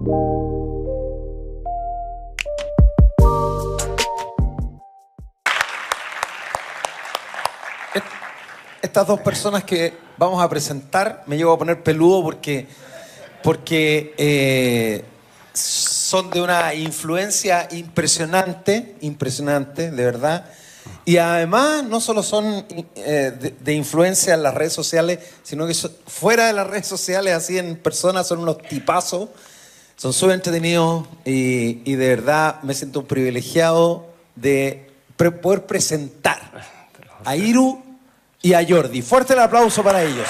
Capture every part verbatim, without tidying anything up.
Estas dos personas que vamos a presentar, me llevo a poner peludo porque, porque eh, son de una influencia impresionante, impresionante, de verdad. Y además no solo son eh, de, de influencia en las redes sociales, sino que son, fuera de las redes sociales, así en persona, son unos tipazos, son súper entretenidos y, y de verdad me siento privilegiado de pre poder presentar a Iru y a Jordi. Fuerte el aplauso para ellos.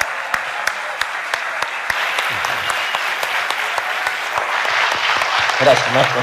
Gracias, Marco.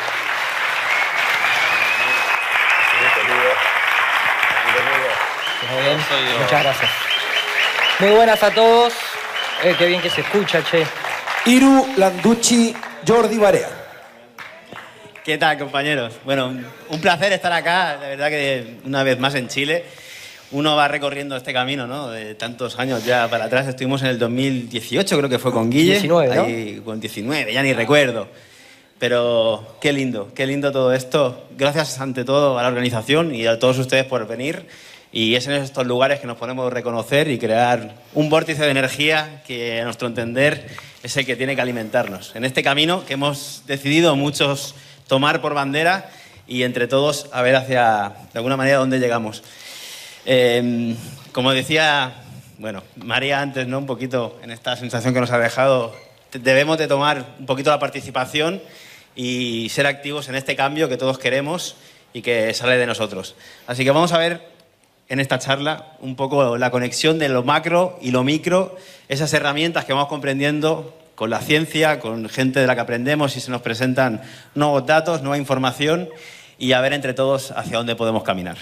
Muy bien, muchas gracias. Muy buenas a todos. Eh, qué bien que se escucha, che. Iru Landucci, Jordi Barea. ¿Qué tal, compañeros? Bueno, un placer estar acá, de verdad que una vez más en Chile. Uno va recorriendo este camino, ¿no? De tantos años ya para atrás. Estuvimos en el dos mil dieciocho, creo que fue con Guille. diecinueve, ¿no? Ahí, con diecinueve, ya ni recuerdo. Pero qué lindo, qué lindo todo esto. Gracias ante todo a la organización y a todos ustedes por venir. Y es en estos lugares que nos podemos reconocer y crear un vórtice de energía que, a nuestro entender, es el que tiene que alimentarnos. En este camino que hemos decidido muchos tomar por bandera y entre todos a ver hacia, de alguna manera, dónde llegamos. Eh, como decía, bueno, María antes, ¿no? Un poquito en esta sensación que nos ha dejado, debemos de tomar un poquito la participación y ser activos en este cambio que todos queremos y que sale de nosotros. Así que vamos a ver en esta charla un poco la conexión de lo macro y lo micro, esas herramientas que vamos comprendiendo con la ciencia, con gente de la que aprendemos y se nos presentan nuevos datos, nueva información y a ver entre todos hacia dónde podemos caminar.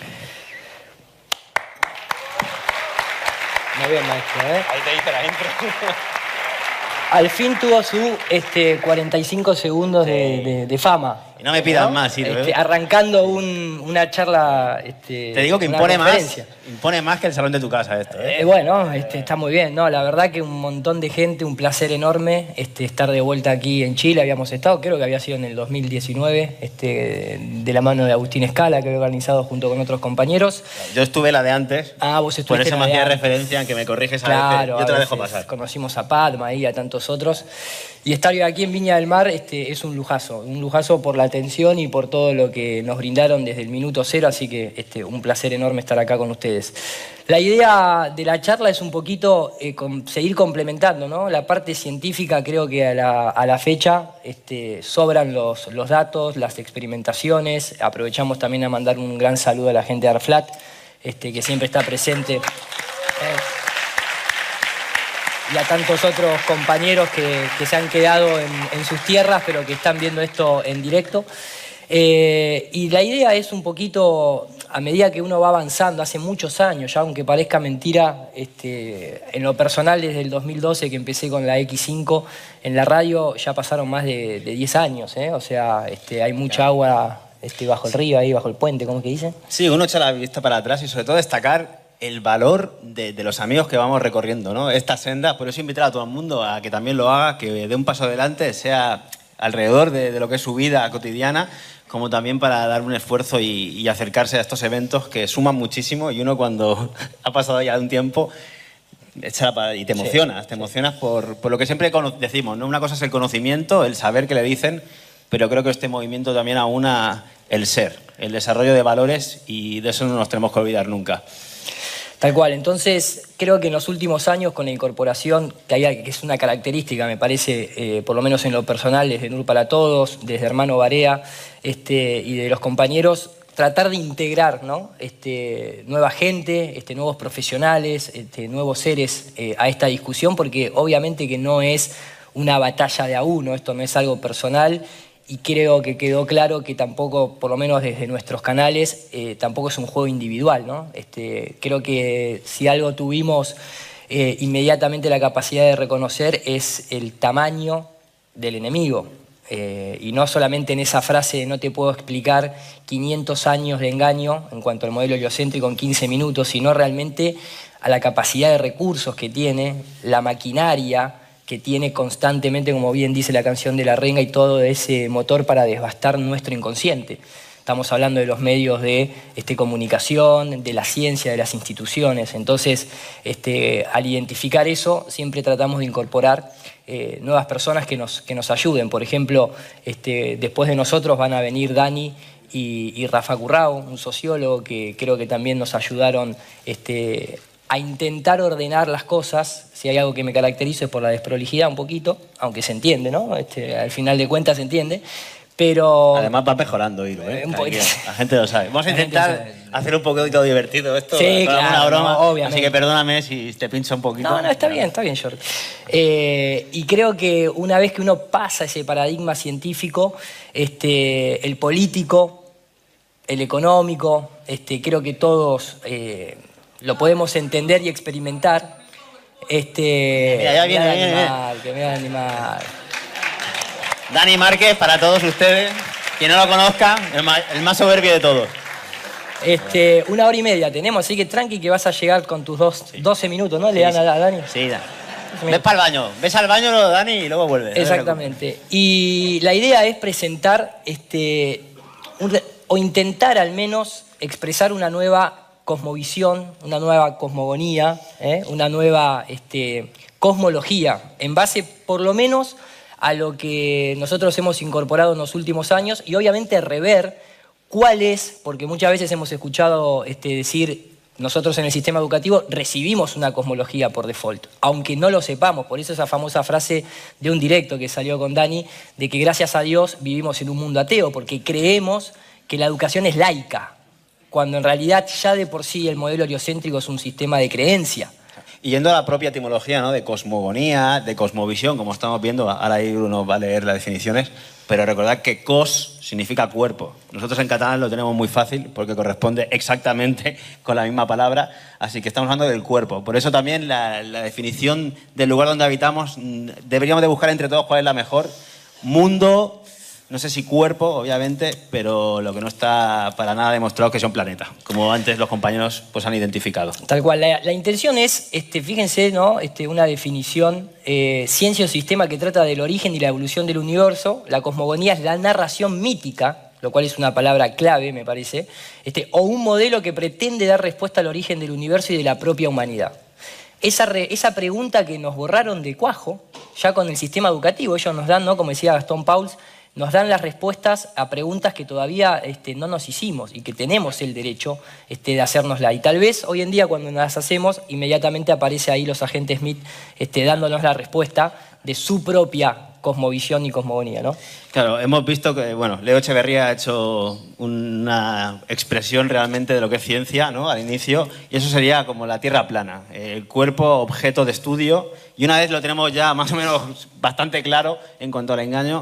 Muy bien, maestro, ¿eh? Ahí te dice la intro. Al fin tuvo su este, cuarenta y cinco segundos de, de, de fama. Y no me pidas ¿no? más, Iru, este, ¿eh? Arrancando un, una charla... Este, te digo que impone más, impone más que el salón de tu casa esto. ¿eh? Eh, bueno, este, está muy bien, ¿no? La verdad que un montón de gente, un placer enorme este, estar de vuelta aquí en Chile. Habíamos estado, creo que había sido en el dos mil diecinueve, este, de la mano de Agustín Escala, que había organizado junto con otros compañeros. Yo estuve la de antes. Ah, vos estuviste. Por eso la me de hacía antes. referencia en que me corriges a claro, veces. Yo te la a dejo veces pasar. Conocimos a Padma y a tantos otros. Y estar aquí en Viña del Mar este, es un lujazo. Un lujazo por la atención y por todo lo que nos brindaron desde el minuto cero. Así que este, un placer enorme estar acá con ustedes. La idea de la charla es un poquito eh, con, seguir complementando, ¿no? La parte científica, creo que a la, a la fecha este, sobran los, los datos, las experimentaciones. Aprovechamos también a mandar un gran saludo a la gente de ARFLAT, este, que siempre está presente. Eh, y a tantos otros compañeros que, que se han quedado en, en sus tierras, pero que están viendo esto en directo. Eh, y la idea es un poquito, a medida que uno va avanzando, hace muchos años ya, aunque parezca mentira, este, en lo personal desde el dos mil doce que empecé con la equis cinco en la radio, ya pasaron más de, de diez años, ¿eh? O sea, este, hay mucha agua este, bajo el río, ahí bajo el puente, ¿cómo que dicen? Sí, uno echa la vista para atrás y sobre todo destacar el valor de, de los amigos que vamos recorriendo, ¿no? Esta senda, por eso invitar a todo el mundo a que también lo haga, que dé un paso adelante, sea alrededor de, de lo que es su vida cotidiana, como también para dar un esfuerzo y, y acercarse a estos eventos que suman muchísimo y uno cuando ha pasado ya un tiempo echa para, y te emocionas, sí, te emocionas sí. por, por lo que siempre decimos, ¿no? Una cosa es el conocimiento, el saber que le dicen, pero creo que este movimiento también aúna el ser, el desarrollo de valores y de eso no nos tenemos que olvidar nunca. Tal cual, entonces creo que en los últimos años con la incorporación, que, hay, que es una característica, me parece, eh, por lo menos en lo personal, desde N U R para Todos, desde Hermano Barea este, y de los compañeros, tratar de integrar, ¿no? este, nueva gente, este, nuevos profesionales, este, nuevos seres eh, a esta discusión, porque obviamente que no es una batalla de a uno, esto no es algo personal. Y creo que quedó claro que tampoco, por lo menos desde nuestros canales, eh, tampoco es un juego individual, ¿no? Este, creo que si algo tuvimos eh, inmediatamente la capacidad de reconocer es el tamaño del enemigo. Eh, y no solamente en esa frase no te puedo explicar quinientos años de engaño en cuanto al modelo heliocéntrico en quince minutos, sino realmente a la capacidad de recursos que tiene, la maquinaria que tiene constantemente, como bien dice la canción de La Renga, y todo ese motor para devastar nuestro inconsciente. Estamos hablando de los medios de este, comunicación, de la ciencia, de las instituciones. Entonces, este, al identificar eso, siempre tratamos de incorporar eh, nuevas personas que nos, que nos ayuden. Por ejemplo, este, después de nosotros van a venir Dani y, y Rafa Currao, un sociólogo que creo que también nos ayudaron este, a intentar ordenar las cosas. Si hay algo que me caracteriza es por la desprolijidad un poquito, aunque se entiende, ¿no? Este, al final de cuentas se entiende. Pero... Además va mejorando, Hiro, ¿eh? Un poquito. La gente lo sabe. Vamos a intentar hacer un poquito divertido esto. Sí, claro, una broma, no, obviamente. Así que perdóname si te pincho un poquito. No, no, está bien, está bien, Jordi. Eh, y creo que una vez que uno pasa ese paradigma científico, este, el político, el económico, este, creo que todos eh, lo podemos entender y experimentar. Este, Mira, ya viene, me viene, animar, que me va a animar. Dani Márquez, para todos ustedes. Quien no lo conozca, el más, el más soberbio de todos. Este, una hora y media tenemos, así que tranqui que vas a llegar con tus dos, sí. doce minutos, ¿no? Le dan sí, a Dani. Sí, Dani. Ves para el baño, ves al baño, Dani, y luego vuelves. Exactamente. Y la idea es presentar, este, un, o intentar al menos expresar una nueva cosmovisión, una nueva cosmogonía, ¿eh? una nueva este, cosmología, en base por lo menos a lo que nosotros hemos incorporado en los últimos años y obviamente rever cuál es, porque muchas veces hemos escuchado este, decir, nosotros en el sistema educativo recibimos una cosmología por default, aunque no lo sepamos. Por eso esa famosa frase de un directo que salió con Dani, de que gracias a Dios vivimos en un mundo ateo, porque creemos que la educación es laica, cuando en realidad ya de por sí el modelo heliocéntrico es un sistema de creencia. Y yendo a la propia etimología, ¿no? De cosmogonía, de cosmovisión, como estamos viendo, ahora ahí uno va a leer las definiciones, pero recordad que cos significa cuerpo. Nosotros en catalán lo tenemos muy fácil porque corresponde exactamente con la misma palabra, así que estamos hablando del cuerpo. Por eso también la, la definición del lugar donde habitamos, deberíamos de buscar entre todos cuál es la mejor. Mundo, no sé si cuerpo, obviamente, pero lo que no está para nada demostrado es que sea un planeta, como antes los compañeros pues, han identificado. Tal cual. La, la intención es, este, fíjense, ¿no? este, una definición, eh, ciencia o sistema que trata del origen y la evolución del universo. La cosmogonía es la narración mítica, lo cual es una palabra clave, me parece, este, o un modelo que pretende dar respuesta al origen del universo y de la propia humanidad. Esa, re, esa pregunta que nos borraron de cuajo, ya con el sistema educativo, ellos nos dan, ¿no? Como decía Gastón Pauls, nos dan las respuestas a preguntas que todavía este, no nos hicimos y que tenemos el derecho este, de hacérnosla. Y tal vez hoy en día cuando nos las hacemos, inmediatamente aparece ahí los agentes Smith este, dándonos la respuesta de su propia cosmovisión y cosmogonía, ¿no? Claro, hemos visto que, bueno, Leo Echeverría ha hecho una expresión realmente de lo que es ciencia, ¿no? Al inicio, y eso sería como la tierra plana, el cuerpo objeto de estudio, y una vez lo tenemos ya más o menos bastante claro en cuanto al engaño,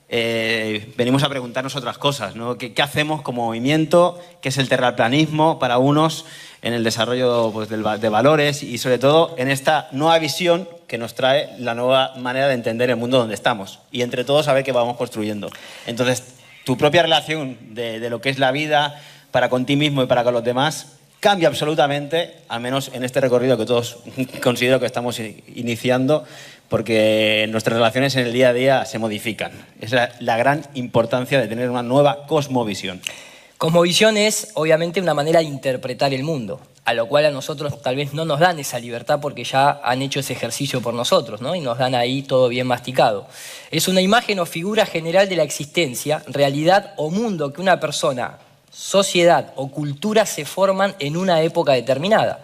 Eh, venimos a preguntarnos otras cosas, ¿no? ¿Qué, qué hacemos como movimiento? ¿Qué es el terraplanismo para unos en el desarrollo pues, del, de valores y sobre todo en esta nueva visión que nos trae la nueva manera de entender el mundo donde estamos y entre todos saber qué vamos construyendo? Entonces, tu propia relación de, de lo que es la vida para con ti mismo y para con los demás cambia absolutamente, al menos en este recorrido que todos considero que estamos iniciando, porque nuestras relaciones en el día a día se modifican. Esa es la gran importancia de tener una nueva cosmovisión. Cosmovisión es, obviamente, una manera de interpretar el mundo, a lo cual a nosotros tal vez no nos dan esa libertad porque ya han hecho ese ejercicio por nosotros, ¿no? Y nos dan ahí todo bien masticado. Es una imagen o figura general de la existencia, realidad o mundo que una persona, sociedad o cultura se forman en una época determinada.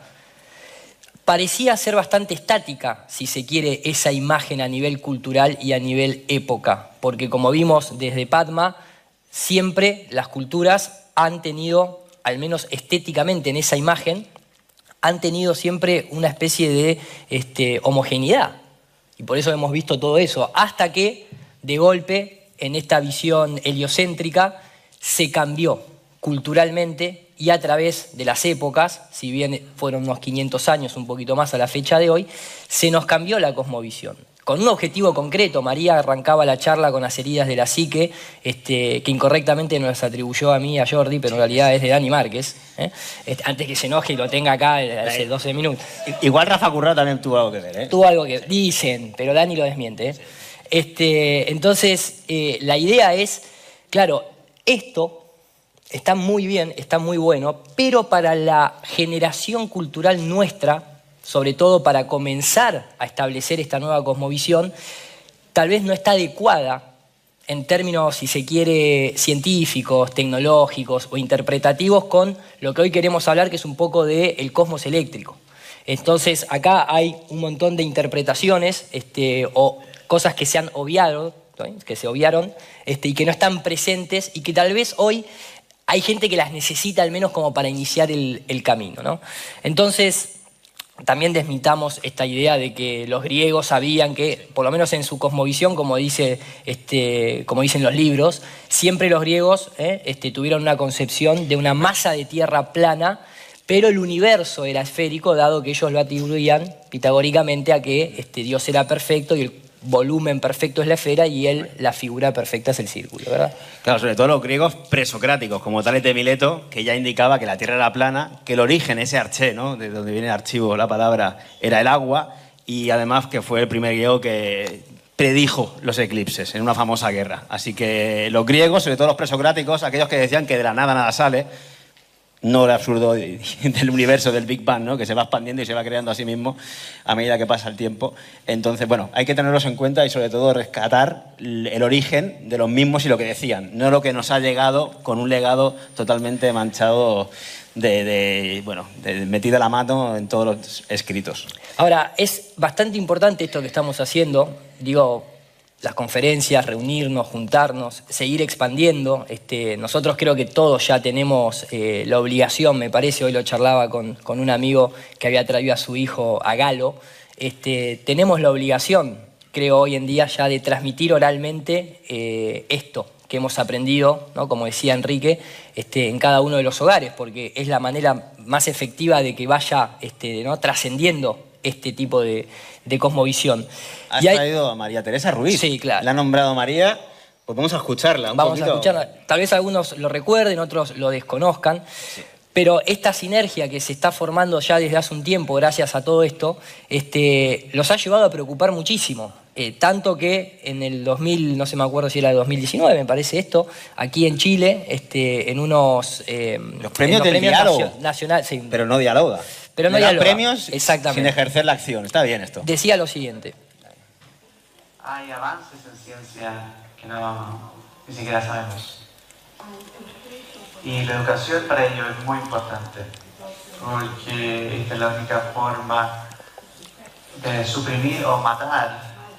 Parecía ser bastante estática, si se quiere, esa imagen a nivel cultural y a nivel época, porque como vimos desde Padma, siempre las culturas han tenido, al menos estéticamente en esa imagen, han tenido siempre una especie de este, homogeneidad. Y por eso hemos visto todo eso, hasta que, de golpe, en esta visión heliocéntrica, se cambió culturalmente y a través de las épocas, si bien fueron unos quinientos años, un poquito más a la fecha de hoy, se nos cambió la cosmovisión. con un objetivo concreto. María arrancaba la charla con las heridas de la psique, este, que incorrectamente nos las atribuyó a mí y a Jordi, pero en realidad es de Dani Márquez, ¿eh? Este, antes que se enoje y lo tenga acá hace doce minutos. Igual Rafa Currao también tuvo algo que ver, ¿eh? Tuvo algo que ver, dicen, pero Dani lo desmiente, ¿eh? Este, entonces, eh, la idea es, claro, esto está muy bien, está muy bueno, pero para la generación cultural nuestra, sobre todo para comenzar a establecer esta nueva cosmovisión, tal vez no está adecuada en términos, si se quiere, científicos, tecnológicos o interpretativos con lo que hoy queremos hablar, que es un poco del cosmos eléctrico. Entonces, acá hay un montón de interpretaciones este, o cosas que se han obviado, ¿no? que se obviaron este, y que no están presentes y que tal vez hoy hay gente que las necesita al menos como para iniciar el, el camino, ¿no? Entonces, también desmitamos esta idea de que los griegos sabían que, por lo menos en su cosmovisión, como, dice, este, como dicen los libros, siempre los griegos eh, este, tuvieron una concepción de una masa de tierra plana, pero el universo era esférico, dado que ellos lo atribuían pitagóricamente a que este, Dios era perfecto y el volumen perfecto es la esfera y él, la figura perfecta es el círculo, ¿verdad? Claro, sobre todo los griegos presocráticos, como Tales de Mileto, que ya indicaba que la Tierra era plana, que el origen, ese arché, ¿no? De donde viene el archivo, la palabra, era el agua, y además que fue el primer griego que predijo los eclipses en una famosa guerra. Así que los griegos, sobre todo los presocráticos, aquellos que decían que de la nada nada sale, no el absurdo del universo del Big Bang, ¿no? Que se va expandiendo y se va creando a sí mismo a medida que pasa el tiempo. Entonces, bueno, hay que tenerlos en cuenta y sobre todo rescatar el origen de los mismos y lo que decían, no lo que nos ha llegado con un legado totalmente manchado de, de bueno, de metida la mano en todos los escritos. Ahora, es bastante importante esto que estamos haciendo, digo, las conferencias, reunirnos, juntarnos, seguir expandiendo. Este, nosotros creo que todos ya tenemos eh, la obligación, me parece, hoy lo charlaba con, con un amigo que había traído a su hijo a Galo, este, tenemos la obligación, creo hoy en día, ya de transmitir oralmente eh, esto que hemos aprendido, ¿no? Como decía Enrique, este, en cada uno de los hogares, porque es la manera más efectiva de que vaya este, ¿no? trascendiendo este tipo de, de cosmovisión. Has hay... traído a María Teresa Ruiz. Sí, claro. La ha nombrado María, pues vamos a escucharla un Vamos poquito. a escucharla. Tal vez algunos lo recuerden, otros lo desconozcan, sí. Pero esta sinergia que se está formando ya desde hace un tiempo, gracias a todo esto, este, los ha llevado a preocupar muchísimo. Eh, tanto que en el dos mil, no sé, me acuerdo si era el dos mil diecinueve, me parece esto, aquí en Chile, este, en unos... Eh, los premios en los del premios diálogo. Nacio Nacional, sí. Pero no dialoga. Pero no Le dan dialoga. premios Exactamente. sin ejercer la acción. Está bien esto. Decía lo siguiente. Hay avances en ciencia que no ni siquiera sabemos. Y la educación para ello es muy importante, porque esta es la única forma de suprimir o matar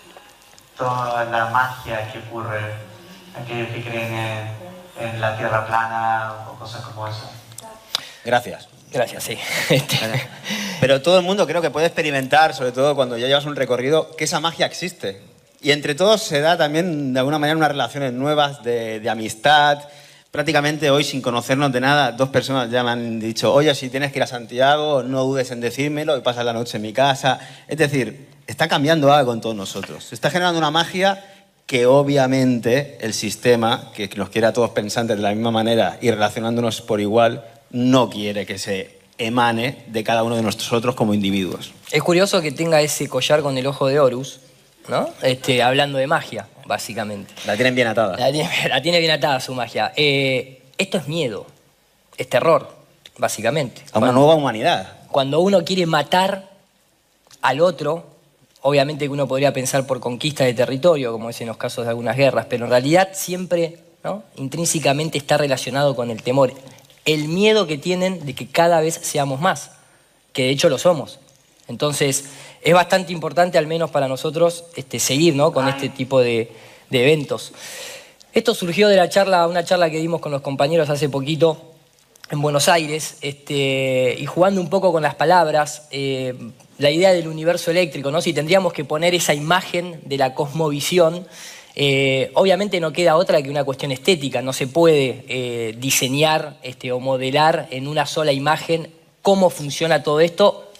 toda la magia que ocurre, aquellos que creen en, en la tierra plana o cosas como eso. Gracias. Gracias, sí. Este... Pero todo el mundo creo que puede experimentar, sobre todo cuando ya llevas un recorrido, que esa magia existe. Y entre todos se da también, de alguna manera, unas relaciones nuevas de, de amistad. Prácticamente hoy, sin conocernos de nada, dos personas ya me han dicho, oye, si tienes que ir a Santiago, no dudes en decírmelo y pasas la noche en mi casa. Es decir, está cambiando algo en todos nosotros. Se está generando una magia que obviamente el sistema, que nos quiere a todos pensantes de la misma manera y relacionándonos por igual, no quiere que se emane de cada uno de nosotros como individuos. Es curioso que tenga ese collar con el ojo de Horus, ¿no? Este, hablando de magia, básicamente. La tienen bien atada. La tiene, la tiene bien atada su magia. Eh, esto es miedo, es terror, básicamente. A una cuando, nueva humanidad. Cuando uno quiere matar al otro, obviamente que uno podría pensar por conquista de territorio, como es en los casos de algunas guerras, pero en realidad siempre, ¿no? intrínsecamente está relacionado con el temor. El miedo que tienen de que cada vez seamos más, que de hecho lo somos. Entonces, es bastante importante, al menos para nosotros, este, seguir, ¿no? con este tipo de, de eventos. Esto surgió de la charla, una charla que dimos con los compañeros hace poquito en Buenos Aires, este, y jugando un poco con las palabras, eh, la idea del universo eléctrico, ¿no? Si tendríamos que poner esa imagen de la cosmovisión, Eh, obviamente no queda otra que una cuestión estética, no se puede eh, diseñar este, o modelar en una sola imagen cómo funciona todo esto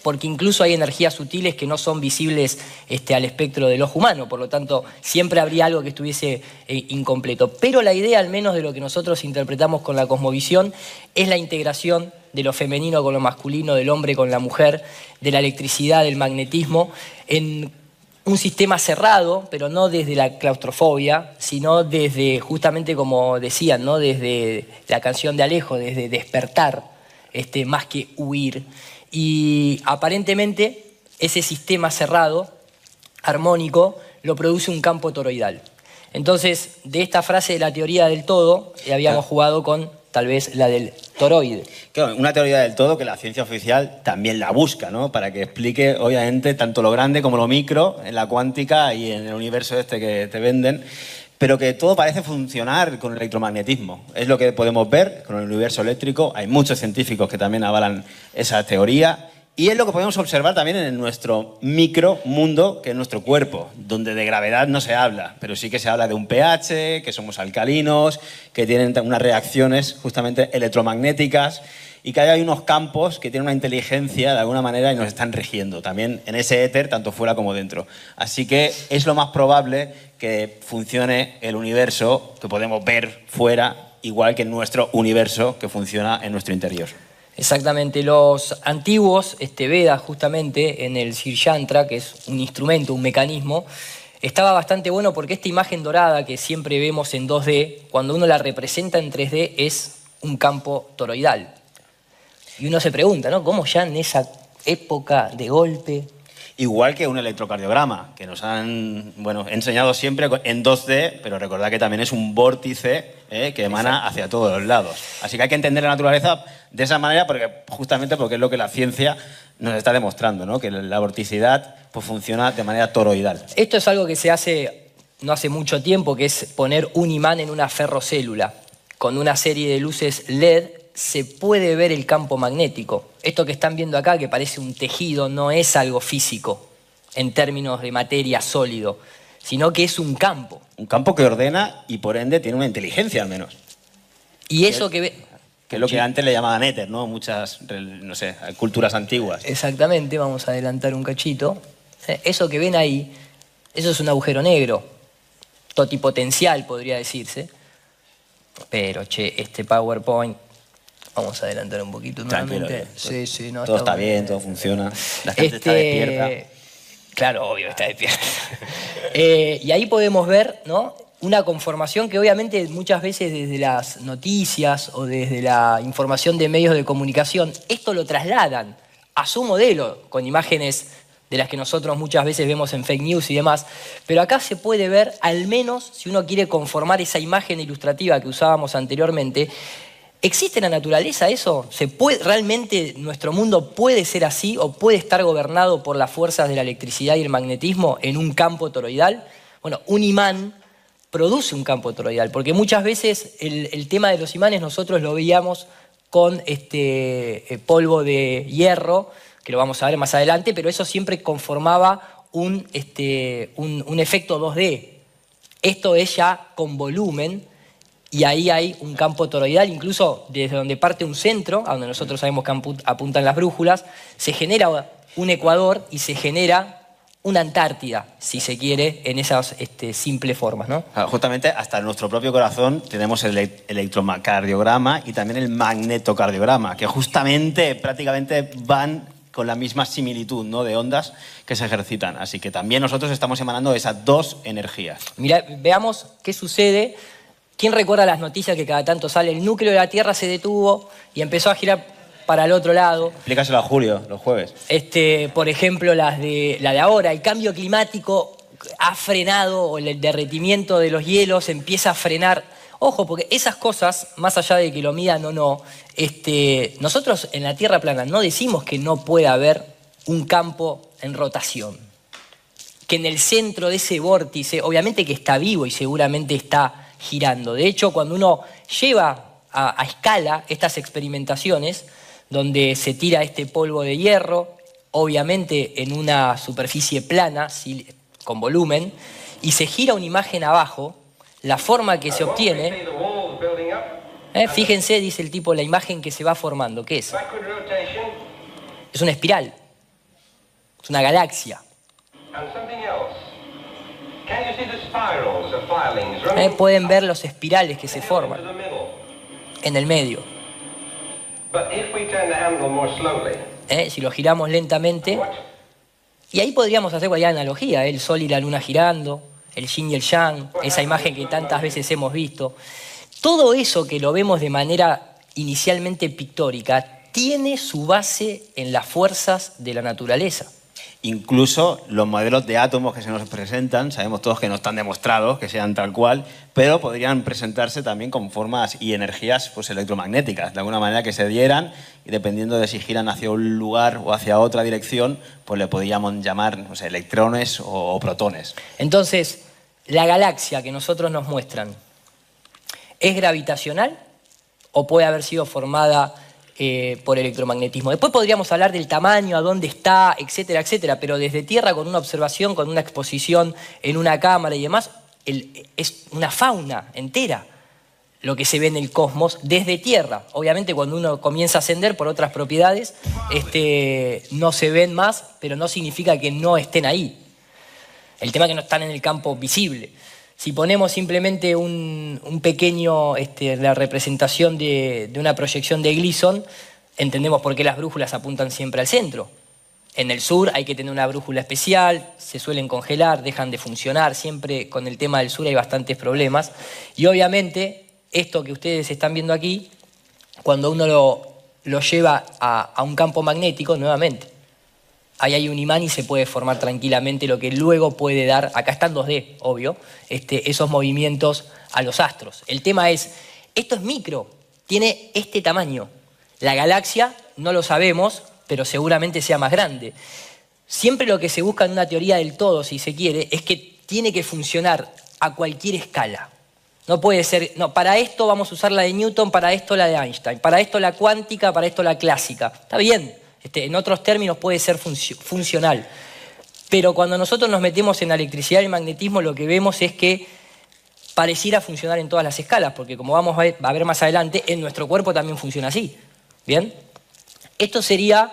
porque incluso hay energías sutiles que no son visibles este, al espectro del ojo humano, por lo tanto siempre habría algo que estuviese eh, incompleto. Pero la idea, al menos de lo que nosotros interpretamos con la cosmovisión, es la integración de lo femenino con lo masculino, del hombre con la mujer, de la electricidad, del magnetismo, en un sistema cerrado, pero no desde la claustrofobia, sino desde, justamente como decían, ¿no? Desde la canción de Alejo, desde despertar, este, más que huir. Y aparentemente ese sistema cerrado, armónico, lo produce un campo toroidal. Entonces, de esta frase de la teoría del todo, habíamos jugado con tal vez la del toroide. Claro, una teoría del todo que la ciencia oficial también la busca, ¿no? Para que explique, obviamente, tanto lo grande como lo micro en la cuántica y en el universo este que te venden, pero que todo parece funcionar con el electromagnetismo. Es lo que podemos ver con el universo eléctrico. Hay muchos científicos que también avalan esa teoría. Y es lo que podemos observar también en nuestro micro mundo, que es nuestro cuerpo, donde de gravedad no se habla, pero sí que se habla de un pH, que somos alcalinos, que tienen unas reacciones justamente electromagnéticas y que hay unos campos que tienen una inteligencia de alguna manera y nos están rigiendo también en ese éter, tanto fuera como dentro. Así que es lo más probable que funcione el universo que podemos ver fuera, igual que en nuestro universo que funciona en nuestro interior. Exactamente, los antiguos este, Vedas, justamente en el Sri Yantra, que es un instrumento, un mecanismo, estaba bastante bueno porque esta imagen dorada que siempre vemos en dos D, cuando uno la representa en tres D, es un campo toroidal. Y uno se pregunta, ¿no? ¿Cómo ya en esa época de golpe? Igual que un electrocardiograma, que nos han bueno, enseñado siempre en dos D, pero recordad que también es un vórtice eh, que emana Exacto. hacia todos los lados. Así que hay que entender la naturaleza de esa manera, porque, justamente porque es lo que la ciencia nos está demostrando, ¿no? Que la vorticidad pues, funciona de manera toroidal. Esto es algo que se hace no hace mucho tiempo, que es poner un imán en una ferrocélula. Con una serie de luces L E D se puede ver el campo magnético. Esto que están viendo acá, que parece un tejido, no es algo físico en términos de materia sólido, sino que es un campo. Un campo que ordena y por ende tiene una inteligencia al menos. Y eso que ve... Que es lo que antes le llamaban éter, ¿no? Muchas, no sé, culturas antiguas. Exactamente, vamos a adelantar un cachito. Eso que ven ahí, eso es un agujero negro, totipotencial podría decirse. Pero, che, este PowerPoint... Vamos a adelantar un poquito nuevamente. Sí, sí, no, todo está, está bien, todo funciona. La gente este... está despierta. Claro, obvio, está despierta. eh, y ahí podemos ver, ¿no? Una conformación que obviamente muchas veces desde las noticias o desde la información de medios de comunicación, esto lo trasladan a su modelo, con imágenes de las que nosotros muchas veces vemos en fake news y demás. Pero acá se puede ver, al menos, si uno quiere conformar esa imagen ilustrativa que usábamos anteriormente, ¿existe en la naturaleza eso? ¿Se puede, ¿Realmente nuestro mundo puede ser así o puede estar gobernado por las fuerzas de la electricidad y el magnetismo en un campo toroidal? Bueno, un imán produce un campo toroidal, porque muchas veces el, el tema de los imanes nosotros lo veíamos con este eh, polvo de hierro, que lo vamos a ver más adelante, pero eso siempre conformaba un, este, un, un efecto dos D. Esto es ya con volumen, y ahí hay un campo toroidal, incluso desde donde parte un centro, a donde nosotros sabemos que apuntan las brújulas, se genera un ecuador y se genera una Antártida, si se quiere, en esas este, simples formas, ¿no? Justamente hasta en nuestro propio corazón tenemos el electrocardiograma y también el magnetocardiograma, que justamente prácticamente van con la misma similitud, ¿no? De ondas que se ejercitan. Así que también nosotros estamos emanando esas dos energías. Mira, veamos qué sucede. ¿Quién recuerda las noticias que cada tanto sale? El núcleo de la Tierra se detuvo y empezó a girar para el otro lado. Explícaselo a Julio, los jueves. Este, por ejemplo, las de, la de ahora, el cambio climático ha frenado, o el derretimiento de los hielos empieza a frenar. Ojo, porque esas cosas, más allá de que lo midan o no, este, nosotros en la Tierra plana no decimos que no pueda haber un campo en rotación. Que en el centro de ese vórtice, obviamente que está vivo y seguramente está girando. De hecho, cuando uno lleva a, a escala estas experimentaciones, donde se tira este polvo de hierro, obviamente en una superficie plana, con volumen, y se gira una imagen abajo, la forma que se obtiene, eh, fíjense, dice el tipo, la imagen que se va formando, ¿qué es? Es una espiral. Es una galaxia. Eh, pueden ver los espirales que se forman en el medio. Eh, si lo giramos lentamente, y ahí podríamos hacer cualquier analogía, ¿eh? El sol y la luna girando, el yin y el yang, esa imagen que tantas veces hemos visto. Todo eso que lo vemos de manera inicialmente pictórica tiene su base en las fuerzas de la naturaleza. Incluso los modelos de átomos que se nos presentan, sabemos todos que no están demostrados, que sean tal cual, pero podrían presentarse también con formas y energías pues, electromagnéticas, de alguna manera que se dieran, y dependiendo de si giran hacia un lugar o hacia otra dirección, pues le podríamos llamar no sé, electrones o, o protones. Entonces, la galaxia que nosotros nos muestran, ¿es gravitacional o puede haber sido formada Eh, por electromagnetismo? Después podríamos hablar del tamaño, a dónde está, etcétera, etcétera, pero desde tierra, con una observación, con una exposición en una cámara y demás, el, es una fauna entera lo que se ve en el cosmos desde tierra. Obviamente cuando uno comienza a ascender por otras propiedades, este, no se ven más, pero no significa que no estén ahí. El tema es que no están en el campo visible. Si ponemos simplemente un, un pequeño, este, la representación de, de una proyección de Gleason, entendemos por qué las brújulas apuntan siempre al centro. En el sur hay que tener una brújula especial, se suelen congelar, dejan de funcionar, siempre con el tema del sur hay bastantes problemas. Y obviamente, esto que ustedes están viendo aquí, cuando uno lo, lo lleva a, a un campo magnético, nuevamente, ahí hay un imán y se puede formar tranquilamente lo que luego puede dar, acá está en dos D, obvio, este, esos movimientos a los astros. El tema es, esto es micro, tiene este tamaño. La galaxia no lo sabemos, pero seguramente sea más grande. Siempre lo que se busca en una teoría del todo, si se quiere, es que tiene que funcionar a cualquier escala. No puede ser, no, para esto vamos a usar la de Newton, para esto la de Einstein, para esto la cuántica, para esto la clásica. Está bien. Este, en otros términos puede ser funcio- funcional. Pero cuando nosotros nos metemos en la electricidad y el magnetismo, lo que vemos es que pareciera funcionar en todas las escalas, porque como vamos a ver, a ver más adelante, en nuestro cuerpo también funciona así. ¿Bien? Esto sería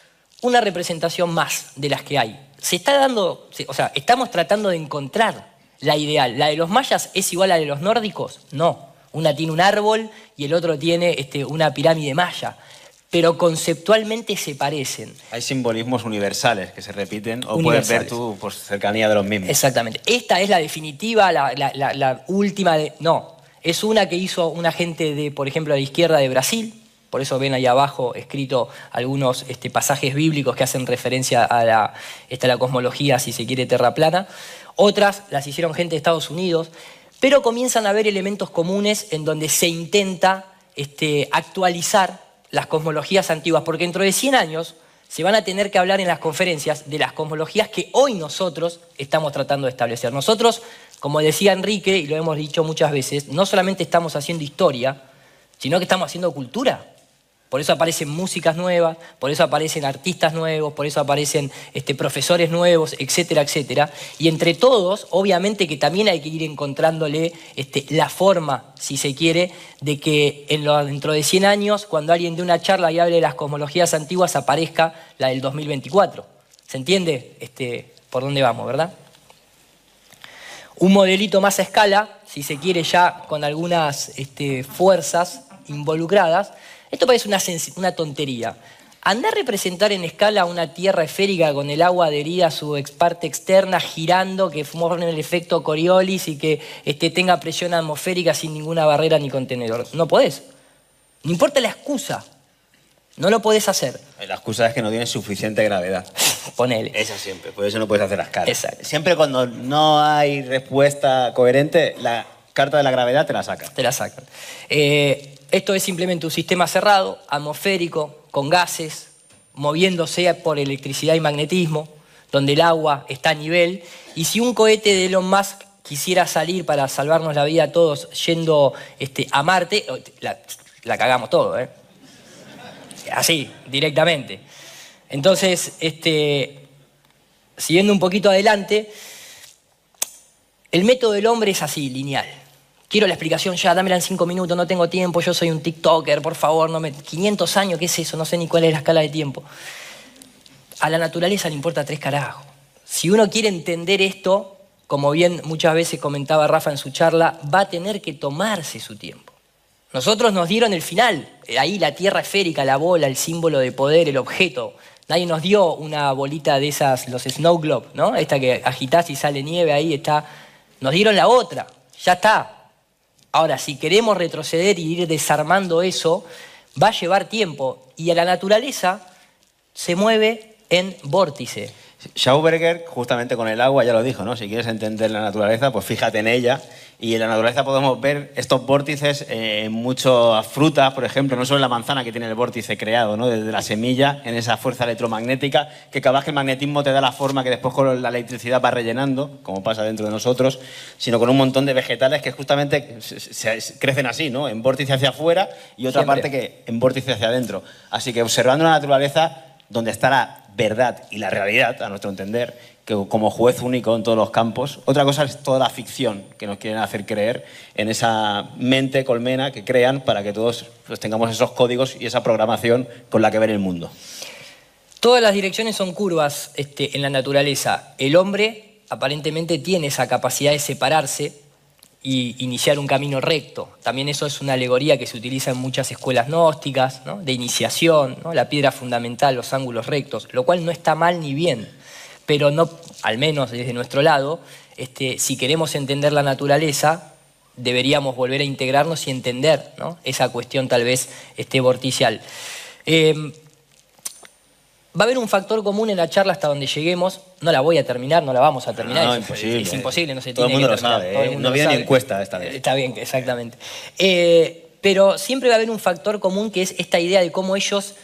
una representación más de las que hay. Se está dando, o sea, estamos tratando de encontrar la ideal. ¿La de los mayas es igual a la de los nórdicos? No. Una tiene un árbol y el otro tiene este, una pirámide maya. Pero conceptualmente se parecen. Hay simbolismos universales que se repiten o puedes ver tu pues, cercanía de los mismos. Exactamente. Esta es la definitiva, la, la, la, la última. De... No, es una que hizo una gente, de, por ejemplo, de la izquierda de Brasil. Por eso ven ahí abajo escrito algunos este, pasajes bíblicos que hacen referencia a la, esta, la cosmología, si se quiere, terraplana. Otras las hicieron gente de Estados Unidos. Pero comienzan a haber elementos comunes en donde se intenta este, actualizar las cosmologías antiguas, porque dentro de cien años se van a tener que hablar en las conferencias de las cosmologías que hoy nosotros estamos tratando de establecer. Nosotros, como decía Enrique, y lo hemos dicho muchas veces, no solamente estamos haciendo historia, sino que estamos haciendo cultura. Por eso aparecen músicas nuevas, por eso aparecen artistas nuevos, por eso aparecen este, profesores nuevos, etcétera, etcétera. Y entre todos, obviamente que también hay que ir encontrándole este, la forma, si se quiere, de que en lo, dentro de cien años, cuando alguien dé una charla y hable de las cosmologías antiguas, aparezca la del dos mil veinticuatro. ¿Se entiende este, por dónde vamos, verdad? Un modelito más a escala, si se quiere ya con algunas este, fuerzas involucradas. Esto parece una, una tontería. Andar a representar en escala una tierra esférica con el agua adherida a su parte externa, girando, que forme el efecto Coriolis y que este, tenga presión atmosférica sin ninguna barrera ni contenedor. No podés. No importa la excusa. No lo podés hacer. La excusa es que no tienes suficiente gravedad. Ponele. Esa siempre, por eso no puedes hacer las caras. Exacto. Siempre cuando no hay respuesta coherente, la carta de la gravedad te la sacan. Te la sacan. Eh, esto es simplemente un sistema cerrado, atmosférico, con gases, moviéndose por electricidad y magnetismo, donde el agua está a nivel. Y si un cohete de Elon Musk quisiera salir para salvarnos la vida a todos yendo este, a Marte, la, la cagamos todo, ¿eh? Así, directamente. Entonces, este, siguiendo un poquito adelante, el método del hombre es así, lineal. Quiero la explicación ya, dámela en cinco minutos, no tengo tiempo, yo soy un TikToker, por favor, no me... quinientos años, ¿qué es eso? No sé ni cuál es la escala de tiempo. a la naturaleza le importa tres carajos. Si uno quiere entender esto, como bien muchas veces comentaba Rafa en su charla, va a tener que tomarse su tiempo. Nosotros nos dieron el final, ahí la tierra esférica, la bola, el símbolo de poder, el objeto. Nadie nos dio una bolita de esas, los snow globes, ¿no? Esta que agitás y sale nieve, ahí está. Nos dieron la otra, ya está. Ahora, si queremos retroceder y ir desarmando eso, va a llevar tiempo. Y a la naturaleza se mueve en vórtice. Schauberger, justamente con el agua, ya lo dijo, ¿no? Si quieres entender la naturaleza, pues fíjate en ella. Y en la naturaleza podemos ver estos vórtices en muchas frutas, por ejemplo, no solo en la manzana que tiene el vórtice creado, ¿no? Desde la semilla, en esa fuerza electromagnética, que cada vez que el magnetismo te da la forma que después con la electricidad va rellenando, como pasa dentro de nosotros, sino con un montón de vegetales que justamente se, se, crecen así, ¿no? En vórtice hacia afuera y otra Siempre. parte que en vórtice hacia adentro. Así que observando la naturaleza, donde está la verdad y la realidad, a nuestro entender, que como juez único en todos los campos. Otra cosa es toda la ficción que nos quieren hacer creer en esa mente colmena que crean para que todos pues, tengamos esos códigos y esa programación con la que ver el mundo. Todas las direcciones son curvas este, en la naturaleza. El hombre aparentemente tiene esa capacidad de separarse y iniciar un camino recto. También eso es una alegoría que se utiliza en muchas escuelas gnósticas, ¿no? De iniciación, ¿no? La piedra fundamental, los ángulos rectos, lo cual no está mal ni bien, pero no, al menos desde nuestro lado, este, si queremos entender la naturaleza, deberíamos volver a integrarnos y entender, ¿no? Esa cuestión tal vez este, vorticial. Eh, Va a haber un factor común en la charla hasta donde lleguemos. No la voy a terminar, no la vamos a terminar. No, es, imposible. Es imposible, no se Todo tiene el mundo que lo terminar. sabe, ¿eh? No había ni encuesta esta vez. Está bien, exactamente. Eh, pero siempre va a haber un factor común que es esta idea de cómo ellos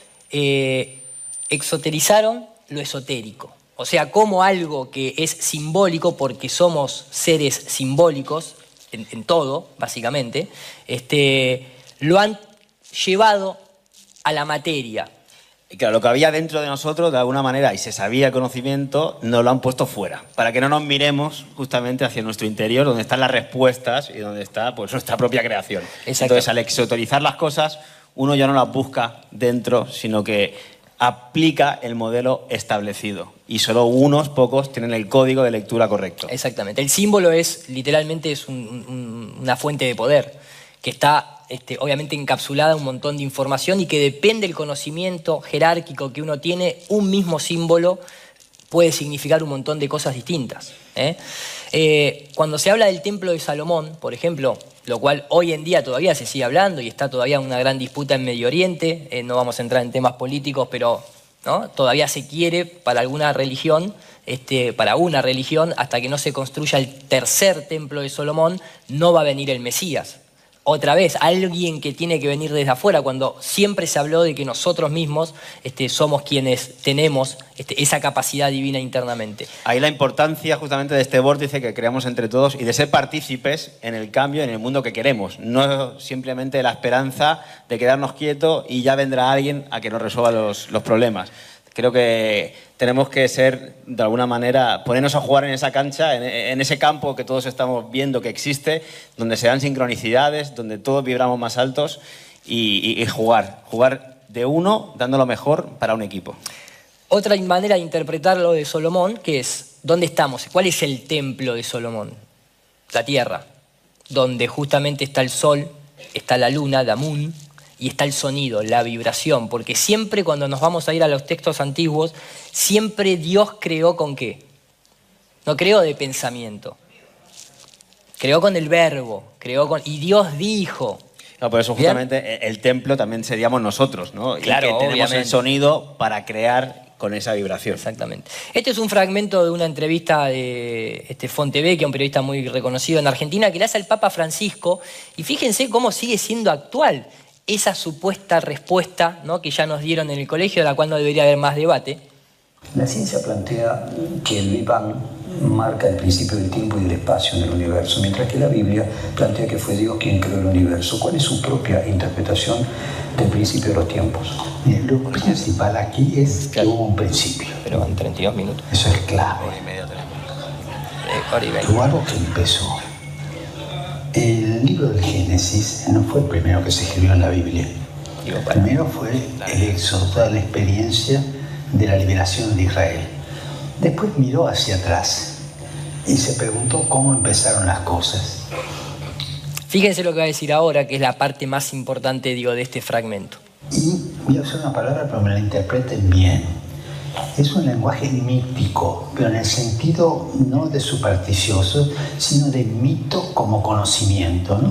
eh, exoterizaron lo esotérico. O sea, cómo algo que es simbólico, porque somos seres simbólicos en, en todo, básicamente, este, lo han llevado a la materia. Y claro, lo que había dentro de nosotros, de alguna manera, y se sabía el conocimiento, nos lo han puesto fuera, para que no nos miremos justamente hacia nuestro interior, donde están las respuestas y donde está pues, nuestra propia creación. Exacto. Entonces, al exoterizar las cosas, uno ya no las busca dentro, sino que aplica el modelo establecido. Y solo unos pocos tienen el código de lectura correcto. Exactamente. El símbolo es, literalmente, es un, un, una fuente de poder que está... Este, obviamente encapsulada un montón de información y que depende del conocimiento jerárquico que uno tiene, un mismo símbolo puede significar un montón de cosas distintas. ¿eh? Eh, cuando se habla del Templo de Salomón, por ejemplo, lo cual hoy en día todavía se sigue hablando y está todavía una gran disputa en Medio Oriente, eh, no vamos a entrar en temas políticos, pero ¿no? todavía se quiere para alguna religión, este, para una religión, hasta que no se construya el tercer Templo de Salomón, no va a venir el Mesías. Otra vez, alguien que tiene que venir desde afuera, cuando siempre se habló de que nosotros mismos este, somos quienes tenemos este, esa capacidad divina internamente. Ahí la importancia justamente de este vórtice que creamos entre todos y de ser partícipes en el cambio, en el mundo que queremos. No simplemente la esperanza de quedarnos quietos y ya vendrá alguien a que nos resuelva los, los problemas. Creo que tenemos que ser, de alguna manera, ponernos a jugar en esa cancha, en, en ese campo que todos estamos viendo que existe, donde se dan sincronicidades, donde todos vibramos más altos y, y, y jugar. Jugar de uno, dando lo mejor para un equipo. Otra manera de interpretar lo de Salomón, que es, ¿dónde estamos? ¿Cuál es el templo de Salomón? La tierra, donde justamente está el sol, está la luna, Damun, y está el sonido, la vibración, porque siempre cuando nos vamos a ir a los textos antiguos, siempre Dios creó ¿con qué? No creó de pensamiento, creó con el verbo, creó con... y Dios dijo. No, por eso justamente ¿Bien? el templo también seríamos nosotros, ¿no? Claro, y que tenemos obviamente. el sonido para crear con esa vibración. Exactamente. Este es un fragmento de una entrevista de este, Fontevecchia, un periodista muy reconocido en Argentina, que le hace al Papa Francisco, y fíjense cómo sigue siendo actual esa supuesta respuesta, ¿no? que ya nos dieron en el colegio, de la cual no debería haber más debate. La ciencia plantea que el Big Bang marca el principio del tiempo y del espacio en el universo, mientras que la Biblia plantea que fue Dios quien creó el universo. ¿Cuál es su propia interpretación del principio de los tiempos? Bien, lo principal aquí es que hubo un principio. Pero en treinta y dos minutos. Eso es clave. Eh, hora y veinte. Tuvo algo que empezó. El libro del Génesis no fue el primero que se escribió en la Biblia. Digo, para. Primero fue el éxodo, toda la experiencia de la liberación de Israel. Después miró hacia atrás y se preguntó cómo empezaron las cosas. Fíjense lo que va a decir ahora, que es la parte más importante, digo, de este fragmento. Y voy a usar una palabra para que me la interpreten bien. Es un lenguaje mítico, pero en el sentido no de supersticioso, sino de mito como conocimiento, ¿no?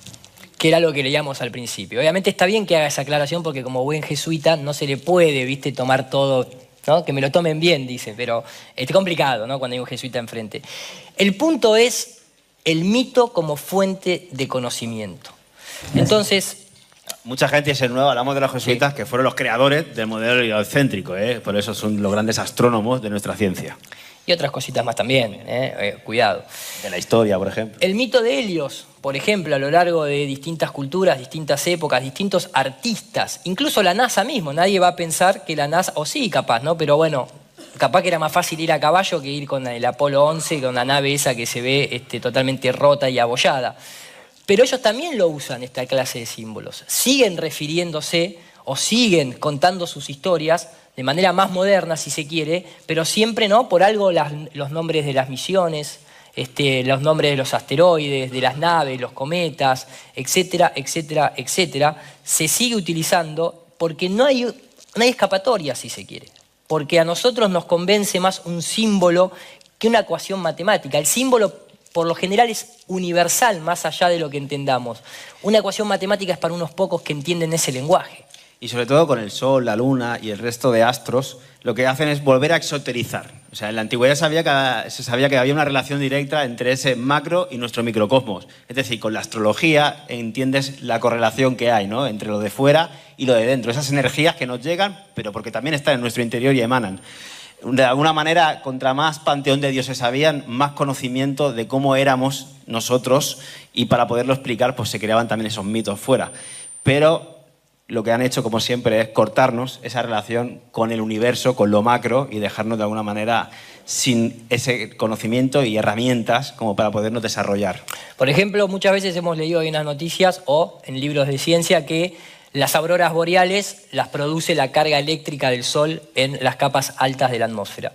Que era lo que leíamos al principio. Obviamente está bien que haga esa aclaración porque como buen jesuita no se le puede, viste, tomar todo, ¿no? Que me lo tomen bien, dice, pero es complicado, ¿no? Cuando hay un jesuita enfrente. El punto es el mito como fuente de conocimiento. Entonces... Mucha gente se nueva, hablamos de los jesuitas, sí, que fueron los creadores del modelo heliocéntrico, ¿eh? Por eso son los grandes astrónomos de nuestra ciencia. Y otras cositas más también, ¿eh? Eh, cuidado. De la historia, por ejemplo. El mito de Helios, por ejemplo, a lo largo de distintas culturas, distintas épocas, distintos artistas, incluso la NASA mismo, nadie va a pensar que la NASA, o sí, capaz, ¿no? Pero bueno, capaz que era más fácil ir a caballo que ir con el Apolo once, con la nave esa que se ve este, totalmente rota y abollada. Pero ellos también lo usan, esta clase de símbolos. Siguen refiriéndose o siguen contando sus historias de manera más moderna, si se quiere, pero siempre, ¿no? Por algo las, los nombres de las misiones, este, los nombres de los asteroides, de las naves, los cometas, etcétera, etcétera, etcétera, se sigue utilizando porque no hay, no hay escapatoria, si se quiere. Porque a nosotros nos convence más un símbolo que una ecuación matemática. El símbolo, por lo general, es universal, más allá de lo que entendamos. Una ecuación matemática es para unos pocos que entienden ese lenguaje. Y sobre todo con el Sol, la Luna y el resto de astros, lo que hacen es volver a exoterizar. O sea, en la antigüedad sabía que, se sabía que había una relación directa entre ese macro y nuestro microcosmos. Es decir, con la astrología entiendes la correlación que hay, ¿no? Entre lo de fuera y lo de dentro. Esas energías que nos llegan, pero porque también están en nuestro interior y emanan. De alguna manera, contra más panteón de dioses habían, más conocimiento de cómo éramos nosotros, y para poderlo explicar, pues se creaban también esos mitos fuera. Pero lo que han hecho, como siempre, es cortarnos esa relación con el universo, con lo macro, y dejarnos de alguna manera sin ese conocimiento y herramientas como para podernos desarrollar. Por ejemplo, muchas veces hemos leído en las noticias o en libros de ciencia que las auroras boreales las produce la carga eléctrica del Sol en las capas altas de la atmósfera.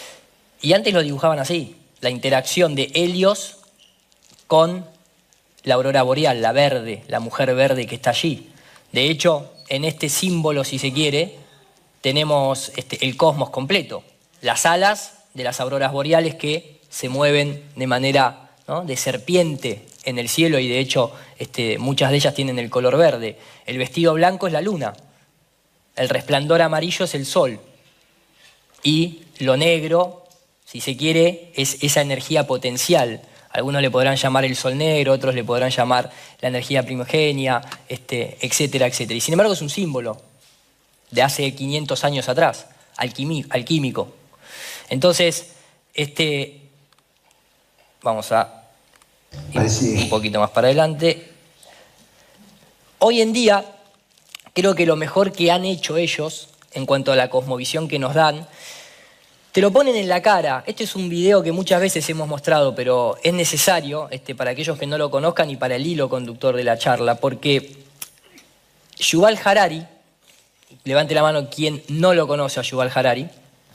Y antes lo dibujaban así, la interacción de Helios con la aurora boreal, la verde, la mujer verde que está allí. De hecho, en este símbolo, si se quiere, tenemos este, el cosmos completo. Las alas de las auroras boreales que se mueven de manera, ¿no?, de serpiente en el cielo, y de hecho este, muchas de ellas tienen el color verde. El vestido blanco es la luna, el resplandor amarillo es el sol, y lo negro, si se quiere, es esa energía potencial. Algunos le podrán llamar el sol negro, otros le podrán llamar la energía primogenia, este, etcétera, etcétera. Y sin embargo es un símbolo de hace quinientos años atrás, alquímico. Entonces, este, vamos a ir un poquito más para adelante. Hoy en día, creo que lo mejor que han hecho ellos, en cuanto a la cosmovisión que nos dan, te lo ponen en la cara. Este es un video que muchas veces hemos mostrado, pero es necesario este, para aquellos que no lo conozcan y para el hilo conductor de la charla, porque Yuval Harari, levante la mano quien no lo conoce a Yuval Harari.